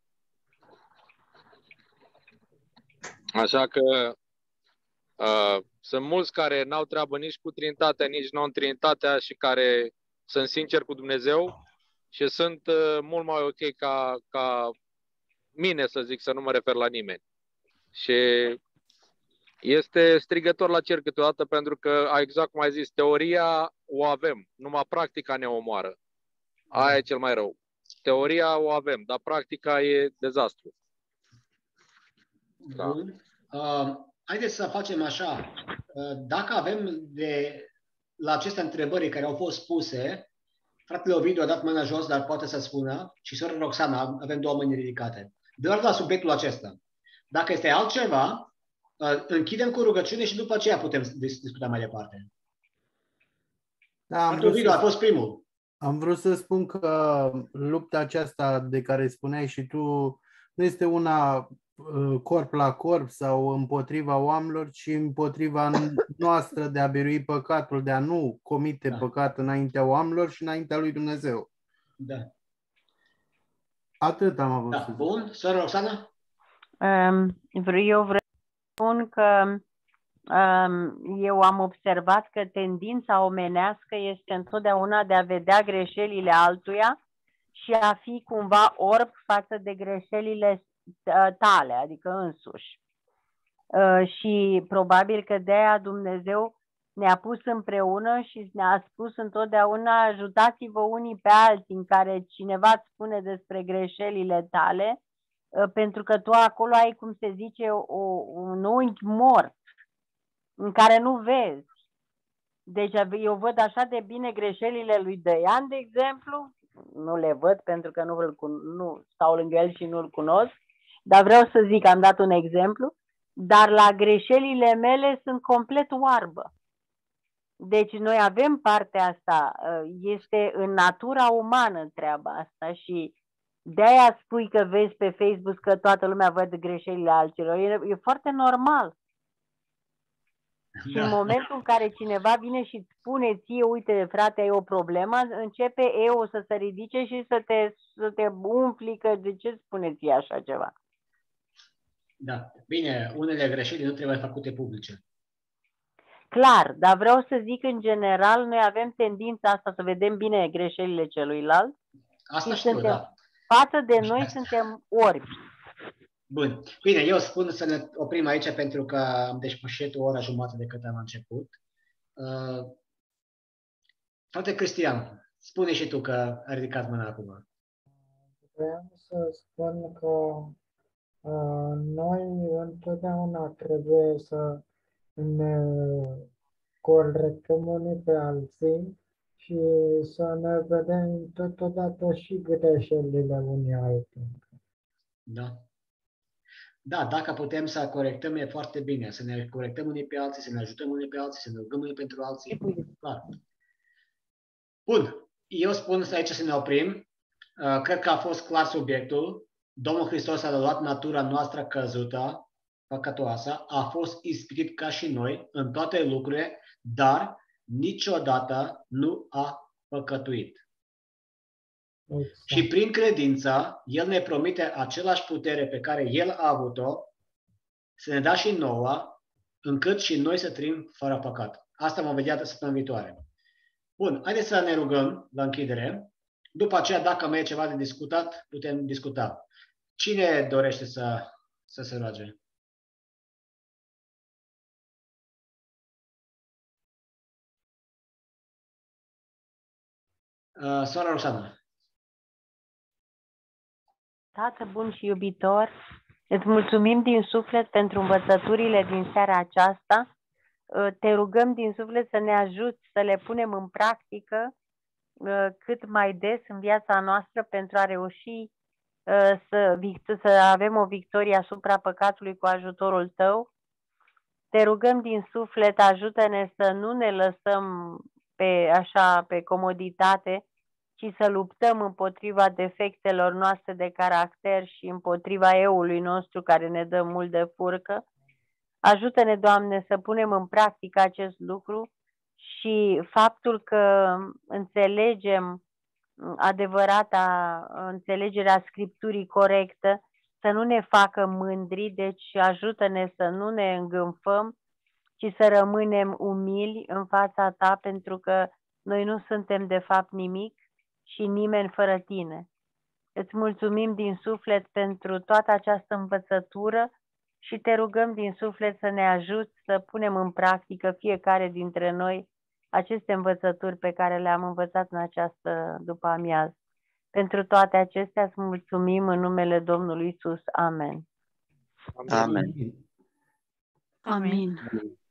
Așa că uh, sunt mulți care n-au treabă nici cu Trinitatea, nici non-Trinitatea și care sunt sinceri cu Dumnezeu și sunt uh, mult mai ok ca, ca mine, să zic, să nu mă refer la nimeni. Și este strigător la cer câteodată pentru că, exact cum ai zis, teoria o avem, numai practica ne omoară. Aia e cel mai rău. Teoria o avem, dar practica e dezastru. Da. Uh, haideți să facem așa. Uh, dacă avem de, la aceste întrebări care au fost puse, fratele Ovidiu a dat mâna jos, dar poate să spună, și sora Roxana, avem două mâini ridicate. Doar la subiectul acesta. Dacă este altceva, uh, închidem cu rugăciune și după aceea putem discuta mai departe. Da, fratele Ovidiu a fost primul. Am vrut să spun că lupta aceasta de care spuneai și tu nu este una corp la corp sau împotriva oamenilor, ci împotriva noastră de a birui păcatul, de a nu comite da. păcat înaintea oamenilor și înaintea lui Dumnezeu. Da. Atât am avut. Da. Bun. Sora Roxana? Um, eu vreau să spun că eu am observat că tendința omenească este întotdeauna de a vedea greșelile altuia și a fi cumva orb față de greșelile tale, adică însuși. Și probabil că de-aia Dumnezeu ne-a pus împreună și ne-a spus întotdeauna ajutați-vă unii pe alții, în care cineva îți spune despre greșelile tale, pentru că tu acolo ai, cum se zice, o, un unghi mort în care nu vezi. Deci eu văd așa de bine greșelile lui Dăian, de exemplu, nu le văd pentru că nu, nu stau lângă el și nu-l cunosc, dar vreau să zic, am dat un exemplu, dar la greșelile mele sunt complet oarbă. Deci noi avem partea asta, este în natura umană treaba asta și de-aia spui că vezi pe Facebook că toată lumea văd greșelile alților. E, e foarte normal. Și în momentul în care cineva vine și îți spune ție, uite frate, ai o problemă, începe eu să se ridice și să te, să te umfli că de ce spune ție așa ceva. Da, bine, unele greșeli nu trebuie făcute publice. Clar, dar vreau să zic în general, noi avem tendința asta să vedem bine greșelile celuilalt. Asta știu, suntem, da. Față de noi asta. Suntem orbi. Bun. Bine, eu spun să ne oprim aici pentru că am depășit o oră jumătate de cât am început. Uh, frate Cristian, spune și tu că ai ridicat mâna acum. Vreau să spun că uh, noi întotdeauna trebuie să ne corectăm unii pe alții și să ne vedem totodată și greșelile unii alții. Da. Da, dacă putem să corectăm, e foarte bine. Să ne corectăm unii pe alții, să ne ajutăm unii pe alții, să ne rugăm unii pentru alții. Clar. Bun. Eu spun să aici să ne oprim. Cred că a fost clar subiectul. Domnul Hristos a luat natura noastră căzută, păcătoasă, a fost ispitit ca și noi în toate lucrurile, dar niciodată nu a păcătuit. Exact. Și prin credință, El ne promite același putere pe care El a avut-o, să ne dea și nouă, încât și noi să trăim fără păcat. Asta vom vedea săptămâna viitoare. Bun, haideți să ne rugăm la închidere. După aceea, dacă mai e ceva de discutat, putem discuta. Cine dorește să, să se roage? Uh, Soara Roxana. Tată bun și iubitor, îți mulțumim din suflet pentru învățăturile din seara aceasta. Te rugăm din suflet să ne ajuți să le punem în practică cât mai des în viața noastră pentru a reuși să, să avem o victorie asupra păcatului cu ajutorul Tău. Te rugăm din suflet, ajută-ne să nu ne lăsăm pe, așa, pe comoditate, ci să luptăm împotriva defectelor noastre de caracter și împotriva eului nostru care ne dă mult de furcă. Ajută-ne, Doamne, să punem în practică acest lucru și faptul că înțelegem adevărata înțelegerea Scripturii corectă, să nu ne facă mândri, deci ajută-ne să nu ne îngânfăm, ci să rămânem umili în fața Ta, pentru că noi nu suntem de fapt nimic și nimeni fără Tine. Îți mulțumim din suflet pentru toată această învățătură și te rugăm din suflet să ne ajuți să punem în practică fiecare dintre noi aceste învățături pe care le-am învățat în această după-amiază. Pentru toate acestea îți mulțumim în numele Domnului Iisus. Amen. Amen. Amin.